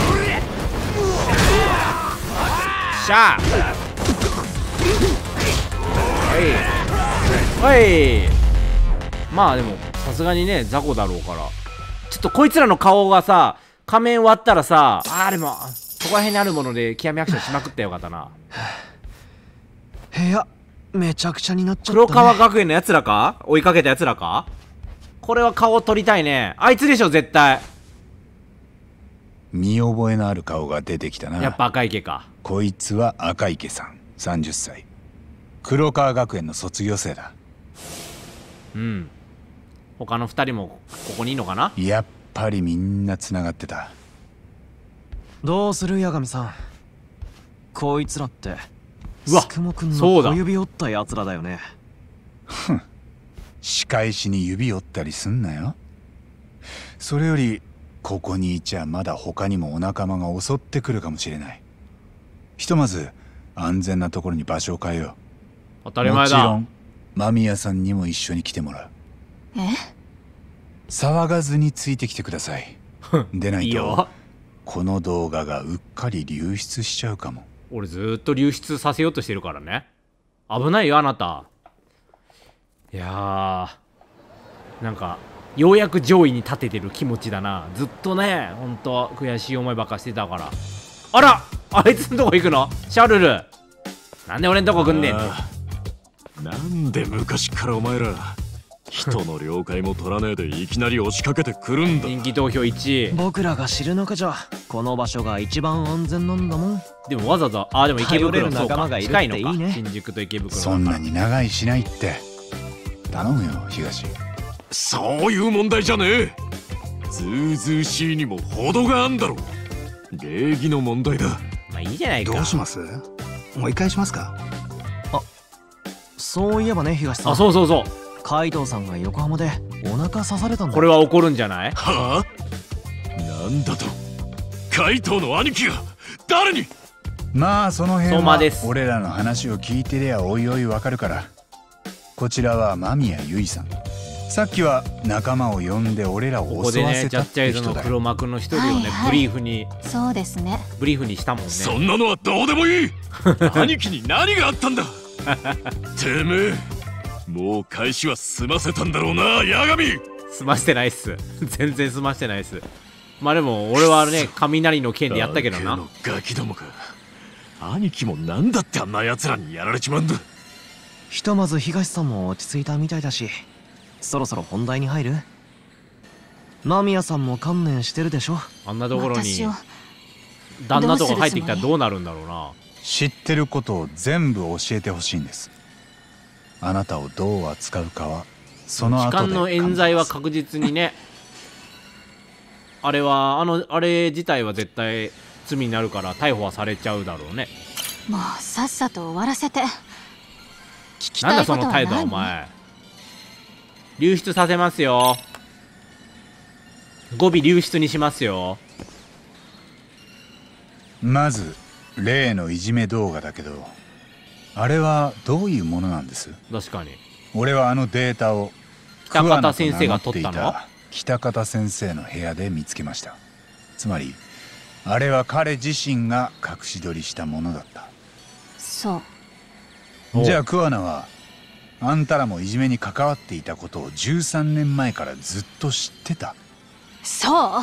しゃあ。はい。はい。まあでもさすがにね雑魚だろうから、ちょっとこいつらの顔がさ仮面割ったらさ、あーでもそこら辺にあるもので極みアクションしまくったよかったな。 部屋めちゃくちゃになっちゃったね。 黒川学園のやつらか？追いかけたやつらか？これは顔撮りたいね。あいつでしょ絶対。 見覚えのある顔が出てきたな。 やっぱ赤池か。 こいつは赤池さん、さんじゅっさい、黒川学園の卒業生だ。 うん。他のふたりもここにいいのかな？ やっぱりみんなつながってた。 どうする八神さん、こいつらってうわ、 すくもくんのそうだ小指折ったやつらだよね。 ふん、仕返しに指折ったりすんなよ。それよりここにいちゃまだ他にもお仲間が襲ってくるかもしれない。ひとまず安全なところに場所を変えよう。 当たり前だ。 もちろん間宮さんにも一緒に来てもらう。 え？ 騒がずについてきてください。でないといいよ。 この動画がうっかり流出しちゃうかも。 俺ずーっと流出させようとしてるからね。危ないよあなた。いやー、なんかようやく上位に立ててる気持ちだな。ずっとね、ほんと悔しい思いばっかしてたから。あら、あいつんとこ行くの？シャルル、なんで俺んとこ来んねん。 なんで昔からお前ら人の了解も取らねえでいきなり押しかけてくるんだ。 人気投票いちい。 僕らが知るのかじゃ、この場所が一番安全なんだもん。 でもわざわざ、あ、でも池袋、そうか、 がいる近いのか。 っていいね。 新宿と池袋だから。 そんなに長いしないって頼むよ東。 そういう問題じゃねえ。ずうずうしいにも程があんだろ。礼儀の問題だ。 まあいいじゃないか。 どうします？もう一回しますか？ あ、そういえばね東さん。 あ、そうそうそう。 海藤さんが横浜でお腹刺されたんだ。 これは怒るんじゃない？ はあ？なんだと？海藤の兄貴が誰に？ まあその辺相馬です。 は俺らの話を聞いてりゃおいおいわかるから。こちらは間宮結衣さん。さっきは仲間を呼んで俺らをここでね、 襲わせジャッジアイズのたって人だよ。 黒幕の一人をね、 はいはいブリーフにそうですね。 ブリーフにしたもんね。 そんなのはどうでもいい。兄貴に何があったんだ。てめえ、もう返しは済ませたんだろうな、八神。 済ましてないっす。全然済ましてないっす。まあでも俺はね、雷の剣でやったけどな。 ガキどもか。兄貴もなんだってあんな奴らにやられちまうんだ。 ひとまず東さんも落ち着いたみたいだし、そろそろ本題に入る？間宮さんも観念してるでしょ。 あんなところに私を旦那とか入ってきたらどうなるんだろうな。 知ってることを全部教えてほしいんです。あなたをどう扱うかはその後で痴漢の冤罪は確実にね。あれはあのあれ自体は絶対罪になるから逮捕はされちゃうだろうね。 もうさっさと終わらせて。 聞きたいことはないの？ なんだその態度はお前。流出させますよ。語尾流出にしますよ。 まず例のいじめ動画だけど、あれはどういうものなんです？ 確かに。 俺はあのデータを北方先生が撮ったの？ 北方先生の部屋で見つけました。つまりあれは彼自身が隠し撮りしたものだった。 そう。 じゃあ桑名はあんたらもいじめに関わっていたことをじゅうさんねんまえからずっと知ってた。 そう。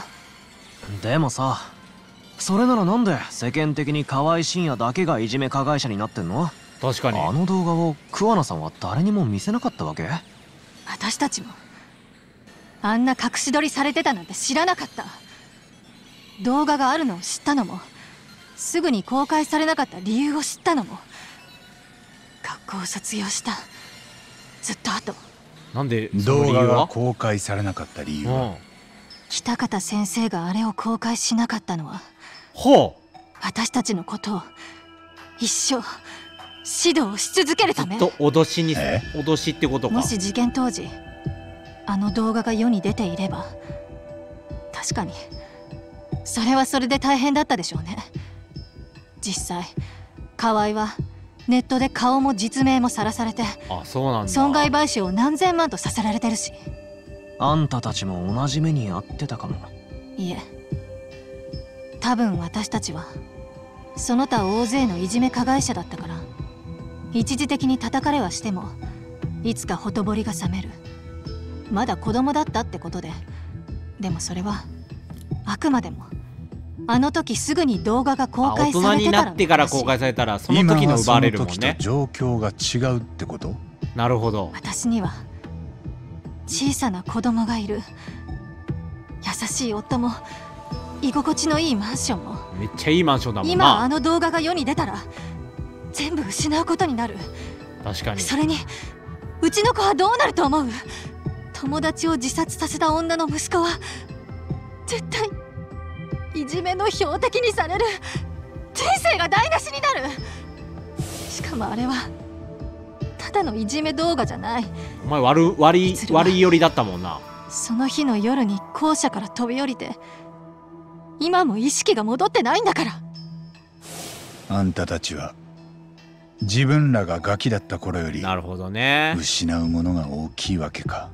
でもさ、それならなんで世間的に河合信也だけがいじめ加害者になってんの？ 確かに。 あの動画を桑名さんは誰にも見せなかったわけ？ 私たちもあんな隠し撮りされてたなんて知らなかった。動画があるのを知ったのも、すぐに公開されなかった理由を知ったのも、学校を卒業したずっと後。 なんで動画が公開されなかった理由は、うん、 北方先生があれを公開しなかったのは、 ほう、 私たちのことを一生指導し続けるため。 と脅しに、脅しってことか。 もし事件当時あの動画が世に出ていれば、確かにそれはそれで大変だったでしょうね。実際河合はネットで顔も実名もさらされて、 あ、そうなんだ。 損害賠償を何千万とさせられてるし。 あんたたちも同じ目に遭ってたかも。 いえ、多分私たちはその他大勢のいじめ加害者だったから、一時的に叩かれはしてもいつかほとぼりが冷める。まだ子供だったってことで。でもそれはあくまでもあの時すぐに動画が公開されてからの話。大人になってから公開されたらその時の奪われるもんね。 今はその時と状況が違うってこと？ なるほど。 私には小さな子供がいる、優しい夫も居心地のいいマンションも。 めっちゃいいマンションだもんな。 今あの動画が世に出たら全部失うことになる。 確かに。 それにうちの子はどうなると思う？友達を自殺させた女の息子は絶対いじめの標的にされる。人生が台無しになる。しかもあれはただのいじめ動画じゃない。 お前悪悪い悪い寄りだったもんな。 その日の夜に校舎から飛び降りて今も意識が戻ってないんだから。 あんたたちは自分らがガキだった頃より、 なるほどね、 失うものが大きいわけか。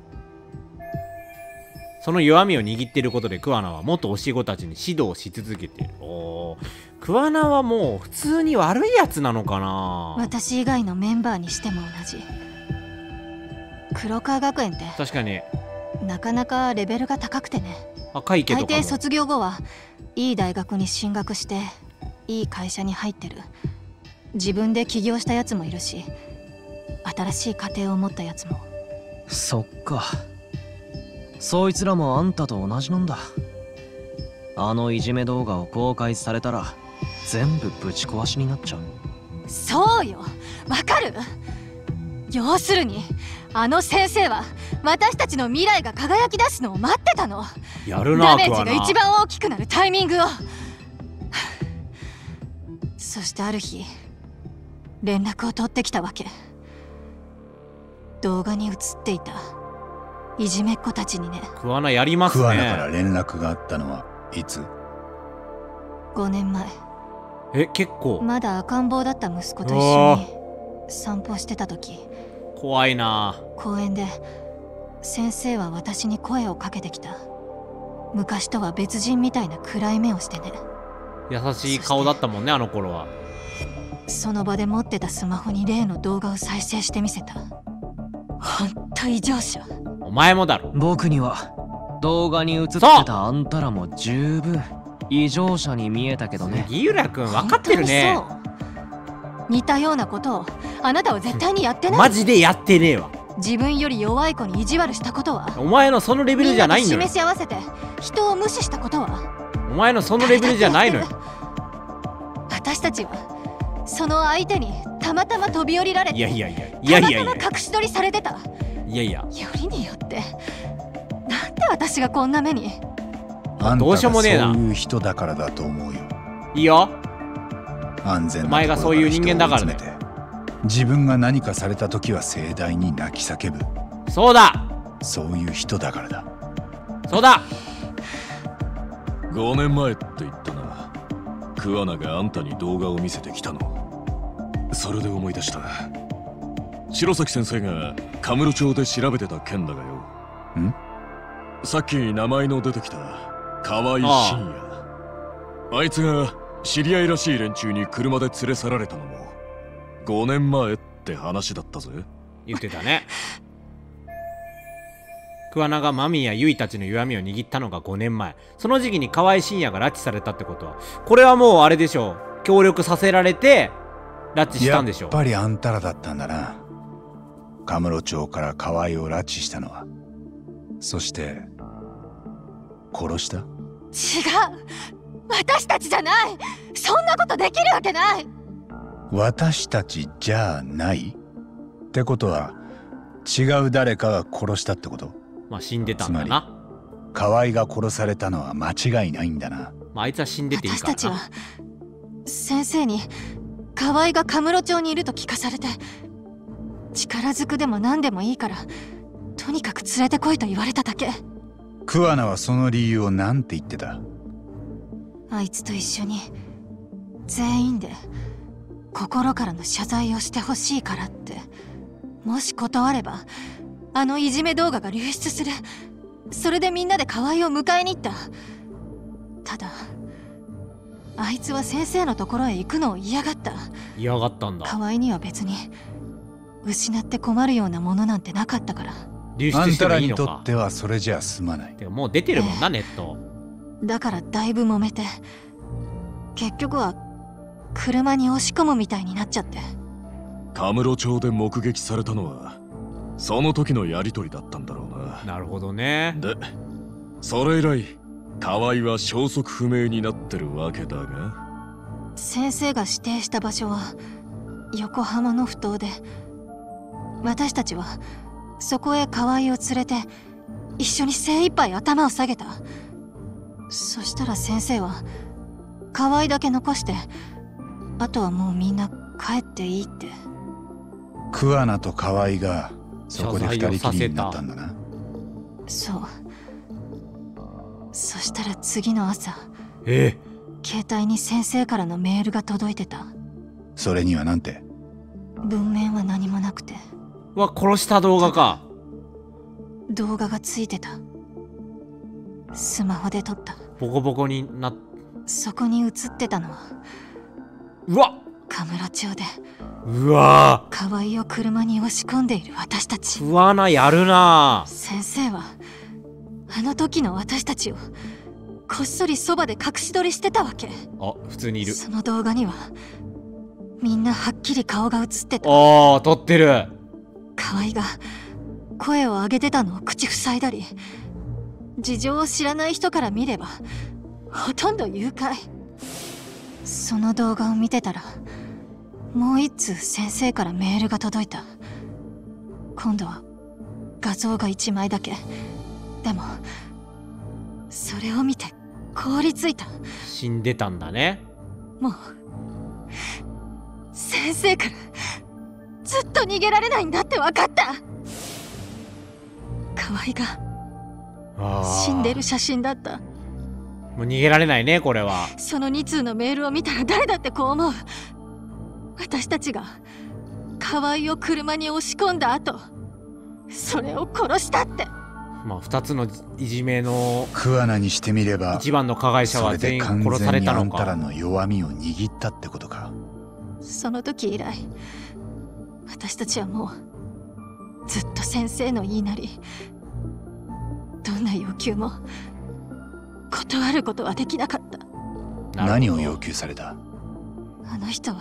その弱みを握っていることで桑名は元教え子たちに指導し続けている。おー、桑名はもう普通に悪いやつなのかな。 私以外のメンバーにしても同じ。黒川学園って確かになかなかレベルが高くてね。 赤池とかも大抵卒業後はいい大学に進学していい会社に入ってる。自分で起業したやつもいるし、新しい家庭を持ったやつも。 そっか、そいつらもあんたと同じなんだ。あのいじめ動画を公開されたら全部ぶち壊しになっちゃう。 そうよ、わかる？要するにあの先生は私たちの未来が輝き出すのを待ってたの。 やるな、 ダメージが一番大きくなるタイミングを。そしてある日連絡を取ってきたわけ。動画に映っていたいじめっ子たちにね。 桑名やりますね。 桑名から連絡があったのはいつ？ ごねんまえ。え、結構まだ赤ん坊だった息子と一緒に散歩してた時、 怖いな。 公園で先生は私に声をかけてきた。昔とは別人みたいな暗い目をしてね。 優しい顔だったもんね、あの頃は。 その場で持ってたスマホに例の動画を再生してみせた。ほんと異常者。 お前もだろ。 僕には動画に映ってたあんたらも十分異常者に見えたけどね。 杉浦君分かってるね。 似たようなことをあなたは絶対にやってない。 マジでやってねえわ。 自分より弱い子に意地悪したことは？ お前のそのレベルじゃないんだよ。 みんなと示し合わせて人を無視したことは？ お前のそのレベルじゃないのよ。 私たちはその相手にたまたま飛び降りられて、 いやいやいやいやいやいや、 たまたま隠し撮りされてた。 いやいや、 よりによってなんで私がこんな目に。 あんたがそういう人だからだと思うよ。 いいよ、 安全なお前がそういう人間だからね。 自分が何かされた時は盛大に泣き叫ぶ。 そうだ、 そういう人だからだ。 そうだ。 ごねんまえって言ったな。桑名があんたに動画を見せてきたの。それで思い出した。白崎先生がカムロ町で調べてた件だがよ。 ん？ さっき名前の出てきた河合信也。あいつが知り合いらしい連中に車で連れ去られたのもごねんまえって話だったぜ。 言ってたね。桑名がマミーやユイたちの弱みを握ったのがごねんまえ。その時期に河合信也が拉致されたってことは、これはもうあれでしょう、協力させられて拉致したんでしょう。 やっぱりあんたらだったんだな。カムロ町から河合を拉致したのは。そして殺した？違う、 私たちじゃない。そんなことできるわけない。 私たちじゃないってことは、違う誰かが殺したってこと？ まあ死んでたんだな。 河合が殺されたのは間違いないんだな。 まああいつは死んでていいからな。 私たちは先生に河合がカムロ町にいると聞かされて、力ずくでも何でもいいからとにかく連れてこいと言われただけ。 桑名はその理由を何て言ってた？ あいつと一緒に全員で心からの謝罪をしてほしいからって。もし断ればあのいじめ動画が流出する。それでみんなで河合を迎えに行った。ただあいつは先生のところへ行くのを嫌がった。 嫌がったんだ。 河合には別に失って困るようなものなんてなかったから。 流出してもいいのか。 あんたらにとってはそれじゃ済まない。 でももう出てるもんな、えー、ネットだからだいぶ揉めて、結局は車に押し込むみたいになっちゃって。 カムロ町で目撃されたのはその時のやり取りだったんだろうな。 なるほどね。 でそれ以来河合は消息不明になってるわけだが、 先生が指定した場所は横浜の埠頭で、私たちはそこへ河合を連れて一緒に精一杯頭を下げた。そしたら先生は河合だけ残して、あとはもうみんな帰っていいって。 桑名と河合がそこで二人きりになったんだな。 そう。そしたら次の朝、 ええ、 携帯に先生からのメールが届いてた。 それにはなんて？ 文面は何もなくて。 わ、殺した動画か。 動画がついてた。スマホで撮った。 ボコボコになっ。 そこに映ってたのは、 うわっ、 カムロ町でうわ河合を車に押し込んでいる私たち。 不安なやるな。 先生はあの時の私たちをこっそりそばで隠し撮りしてたわけ。 あ、普通にいる。 その動画にはみんなはっきり顔が映ってた。 ああ、撮ってる。 河合が声を上げてたのを口塞いだり、事情を知らない人から見ればほとんど誘拐。その動画を見てたらもう一通先生からメールが届いた。今度は画像が一枚だけ。でもそれを見て凍りついた。 死んでたんだね。 もう先生からずっと逃げられないんだって分かった。河合が死んでる写真だった。 もう逃げられないね、これは。 そのに通のメールを見たら誰だってこう思う。私たちが河合を車に押し込んだ後、それを殺したって。 まあふたつのいじめの桑名にしてみれば一番の加害者は全員殺されたのか。 それで完全にあんたらの弱みを握ったってことか。 その時以来私たちはもうずっと先生の言いなり、どんな要求も断ることはできなかった。 何を要求された？ あの人は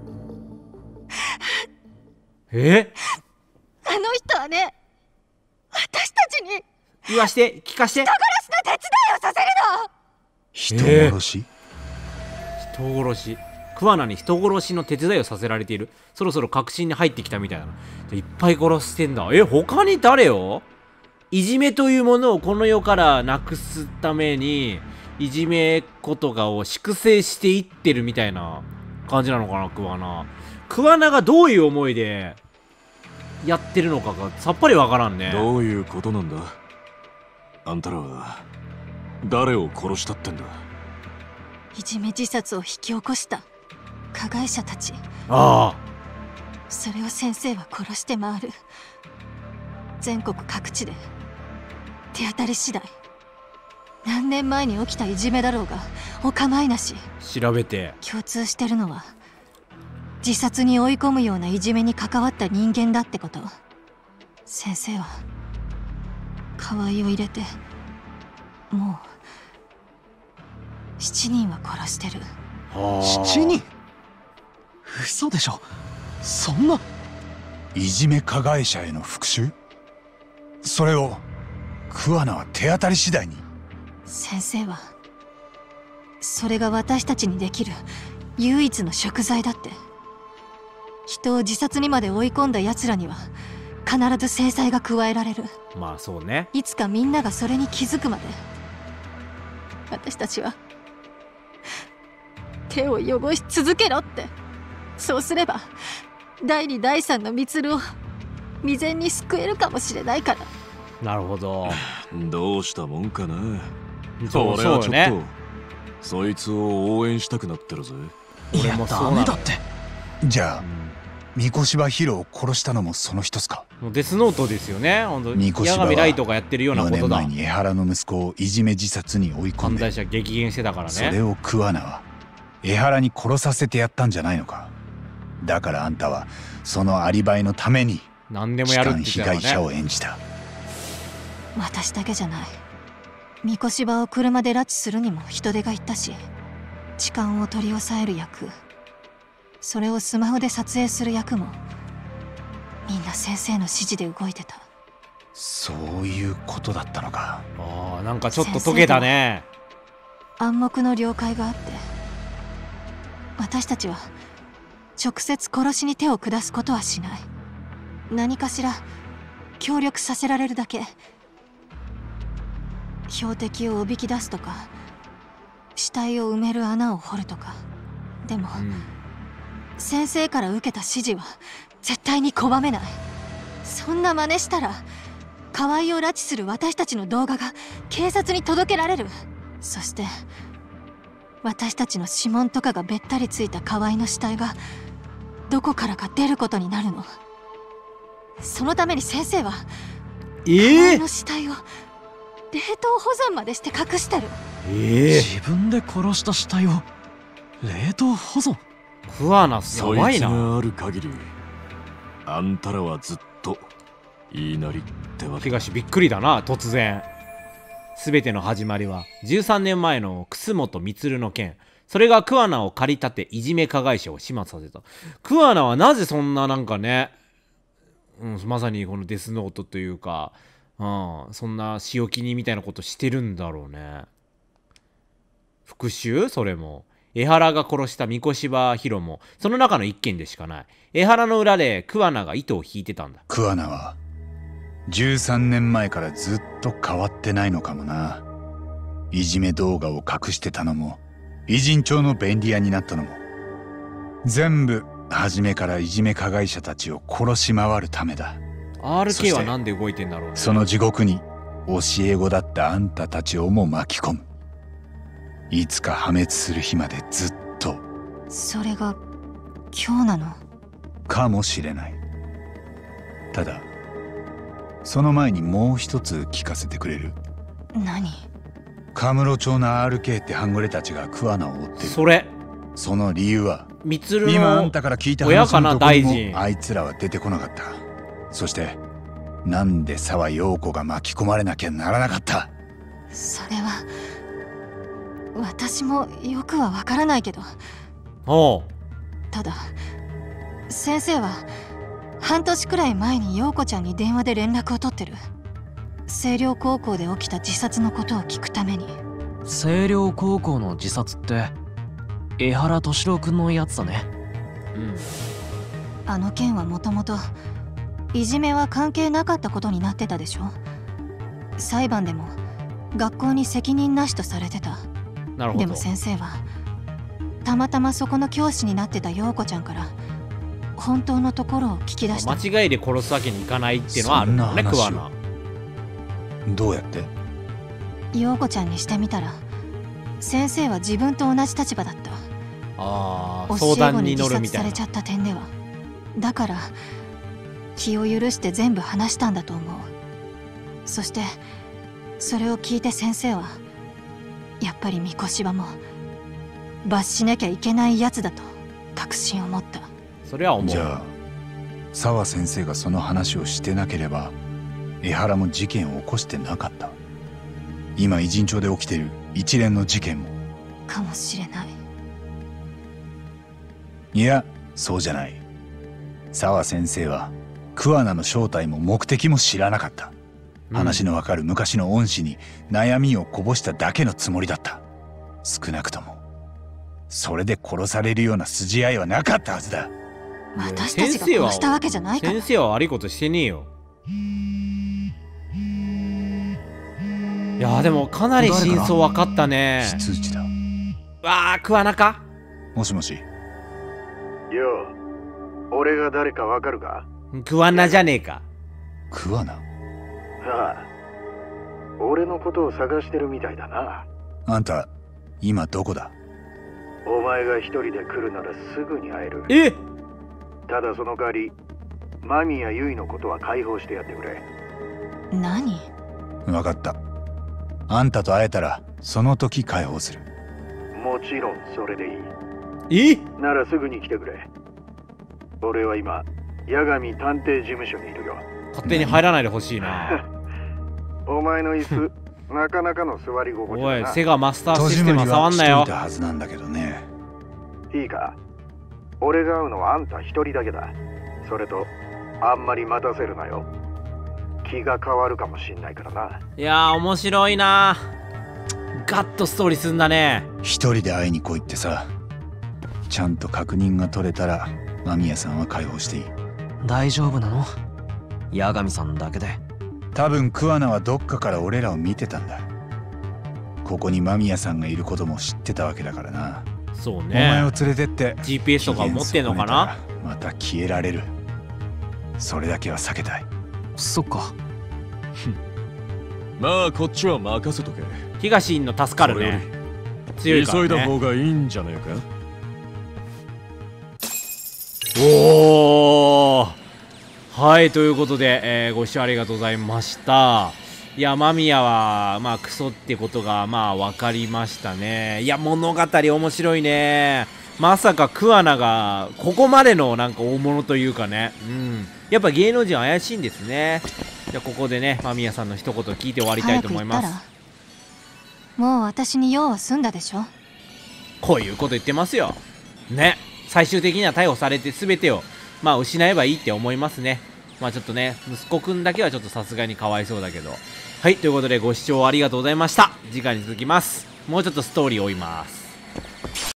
えあの人はね、私たちに言わして、聞かして。 人殺しの手伝いをさせるの。人殺し、 えー、人殺し。桑名に人殺しの手伝いをさせられている。そろそろ確信に入ってきたみたいな。いっぱい殺してんだ。え、他に誰よ？いじめというものをこの世からなくすためにいじめ子とかを粛清していってるみたいな感じなのかな、桑名。 桑名がどういう思いでやってるのかがさっぱりわからんね。 どういうことなんだ。あんたらは誰を殺したってんだ。 いじめ自殺を引き起こした加害者たち。 ああ、 それを先生は殺して回る。全国各地で手当たり次第。何年前に起きたいじめだろうがお構いなし。 調べて共通してるのは自殺に追い込むようないじめに関わった人間だってこと。先生は河合を入れてもう七人は殺してる。 七人？嘘でしょ。そんな。 いじめ加害者への復讐？それを桑名は手当たり次第に。 先生はそれが私たちにできる唯一の贖罪だって。人を自殺にまで追い込んだ奴らには必ず制裁が加えられる。 まあそうね。 いつかみんながそれに気づくまで私たちは手を汚し続けろって。そうすればだいにだいさんの充を未然に救えるかもしれないから。 なるほど。 どうしたもんかな。 そう俺はちょっとそうね。 そいつを応援したくなってるぜ。 俺もそうなのよ。 じゃあ、三越場ヒロを殺したのもその一つか。 もうデスノートですよね。本当に三越場は八神ライトがやってるようなことだ。 よねんまえに江原の息子をいじめ自殺に追い込ん犯で、 罪者激減してたからね。 それを桑名は江原に殺させてやったんじゃないのか。だからあんたはそのアリバイのために何でもやるって痴言ってたからね。 漢被害者を演じた。 私だけじゃない。三越場を車で拉致するにも人手がいったし、痴漢を取り押さえる役、それをスマホで撮影する役もみんな先生の指示で動いてた。 そういうことだったのか。 ああ、なんかちょっとトゲたね。 暗黙の了解があって、私たちは直接殺しに手を下すことはしない。何かしら協力させられるだけ。標的をおびき出すとか、死体を埋める穴を掘るとか。でも、うん、先生から受けた指示は絶対に拒めない。そんな真似したら河合を拉致する私たちの動画が警察に届けられる。そして私たちの指紋とかがべったりついた河合の死体がどこからか出ることになるの。そのために先生は、えー、河合の死体を冷凍保存までして隠してる。 えー、自分で殺した死体を冷凍保存。 桑名やばいな。 そいつがある限りあんたらはずっと言いなりってわけ。 東びっくりだな。突然全ての始まりはじゅうさんねんまえの楠本充の件。それが桑名を駆り立ていじめ加害者を始末させた。桑名はなぜそんななんかね、うん、まさにこのデスノートというか、うん、そんな仕置き人みたいなことしてるんだろうね。復讐？それも江原が殺した三越場ヒロもその中の一件でしかない。江原の裏で桑名が糸を引いてたんだ。 桑名はじゅうさんねんまえからずっと変わってないのかもな。いじめ動画を隠してたのも、偉人帳の便利屋になったのも、全部初めからいじめ加害者たちを殺し回るためだ。 アールケー はなんで動いてんだろうね。 その地獄に教え子だったあんたたちをも巻き込む。いつか破滅する日までずっと。 それが今日なのかもしれない。ただその前にもう一つ聞かせてくれる？ 何？ カムロ町の アールケー って半グレたちが桑名を追ってる。 それその理由は充の今あんたから聞いた話のところにもあいつらは出てこなかった。そしてなんで沢陽子が巻き込まれなきゃならなかった？ それは私もよくはわからないけど。 おう。 ただ先生は半年くらい前に陽子ちゃんに電話で連絡を取ってる。星稜高校で起きた自殺のことを聞くために。 星稜高校の自殺って江原敏郎くんのやつだね。 うん。 あの件はもともといじめは関係なかったことになってたでしょ。裁判でも学校に責任なしとされてた。 なるほど。 でも先生はたまたまそこの教師になってた陽子ちゃんから本当のところを聞き出した。 間違いで殺すわけにいかないっていうのはあるんだね、クワナ。 どうやって？ 陽子ちゃんにしてみたら先生は自分と同じ立場だった。 ああ、相談に乗るみたいな。 教え子に自殺されちゃった点では、だから気を許して全部話したんだと思う。そしてそれを聞いて先生はやっぱり三越柴も罰しなきゃいけないやつだと確信を持った。 それは思う。 じゃあ沢先生がその話をしてなければ江原も事件を起こしてなかった。今偉人町で起きている一連の事件も。 かもしれない。 いや、そうじゃない。沢先生は桑名の正体も目的も知らなかった。話のわかる昔の恩師に悩みをこぼしただけのつもりだった。少なくともそれで殺されるような筋合いはなかったはずだ。 私たちが殺したわけじゃないから。 先生は悪いことしてねえよ。いやでもかなり真相分かったね。 非通知だ。 わあ、桑名か。 もしもし。 よう、俺が誰かわかるか？ 桑名じゃねえか。 桑名？ ああ、俺のことを探してるみたいだな。 あんた今どこだ？ お前が一人で来るならすぐに会える。 え？ ただその代わり間宮結衣のことは解放してやってくれ。 何？ 分かった。あんたと会えたらその時解放する。 もちろんそれでいい。 え？ ならすぐに来てくれ。俺は今八神探偵事務所にいるよ。 勝手に入らないでほしいな。 お前の椅子なかなかの座り心地だな。 おい、セガマスターシステムは触んなよ。 戸締まりはしといたはずなんだけどね。 いいか、俺が会うのはあんた一人だけだ。それとあんまり待たせるなよ。気が変わるかもしんないからな。 いやー面白いな。ガッとストーリーすんだね。 一人で会いに来いってさ。ちゃんと確認が取れたら間宮さんは解放していい。 大丈夫なの？八神さんだけで。 多分桑名はどっかから俺らを見てたんだ。ここに間宮さんがいることも知ってたわけだからな。 そうね。 お前を連れてってジーピーエス とか持ってんのかな。 また消えられる。それだけは避けたい。 そっか。 まあこっちは任せとけ。 東の助かるね。強いからね。 急いだ方がいいんじゃねえか。 おー、はい、ということで、えー、ご視聴ありがとうございました。いや、間宮はまあクソってことがまあ分かりましたね。いや、物語面白いね。まさか桑名がここまでのなんか大物というかね。うん、やっぱ芸能人は怪しいんですね。じゃあここでね、間宮さんの一言聞いて終わりたいと思います。 もう私に用は済んだでしょ。 こういうこと言ってますよね。最終的には逮捕されて全てをまあ失えばいいって思いますね。まあちょっとね、息子くんだけはちょっとさすがにかわいそうだけど。はい、ということでご視聴ありがとうございました。次回に続きます。もうちょっとストーリーを追います。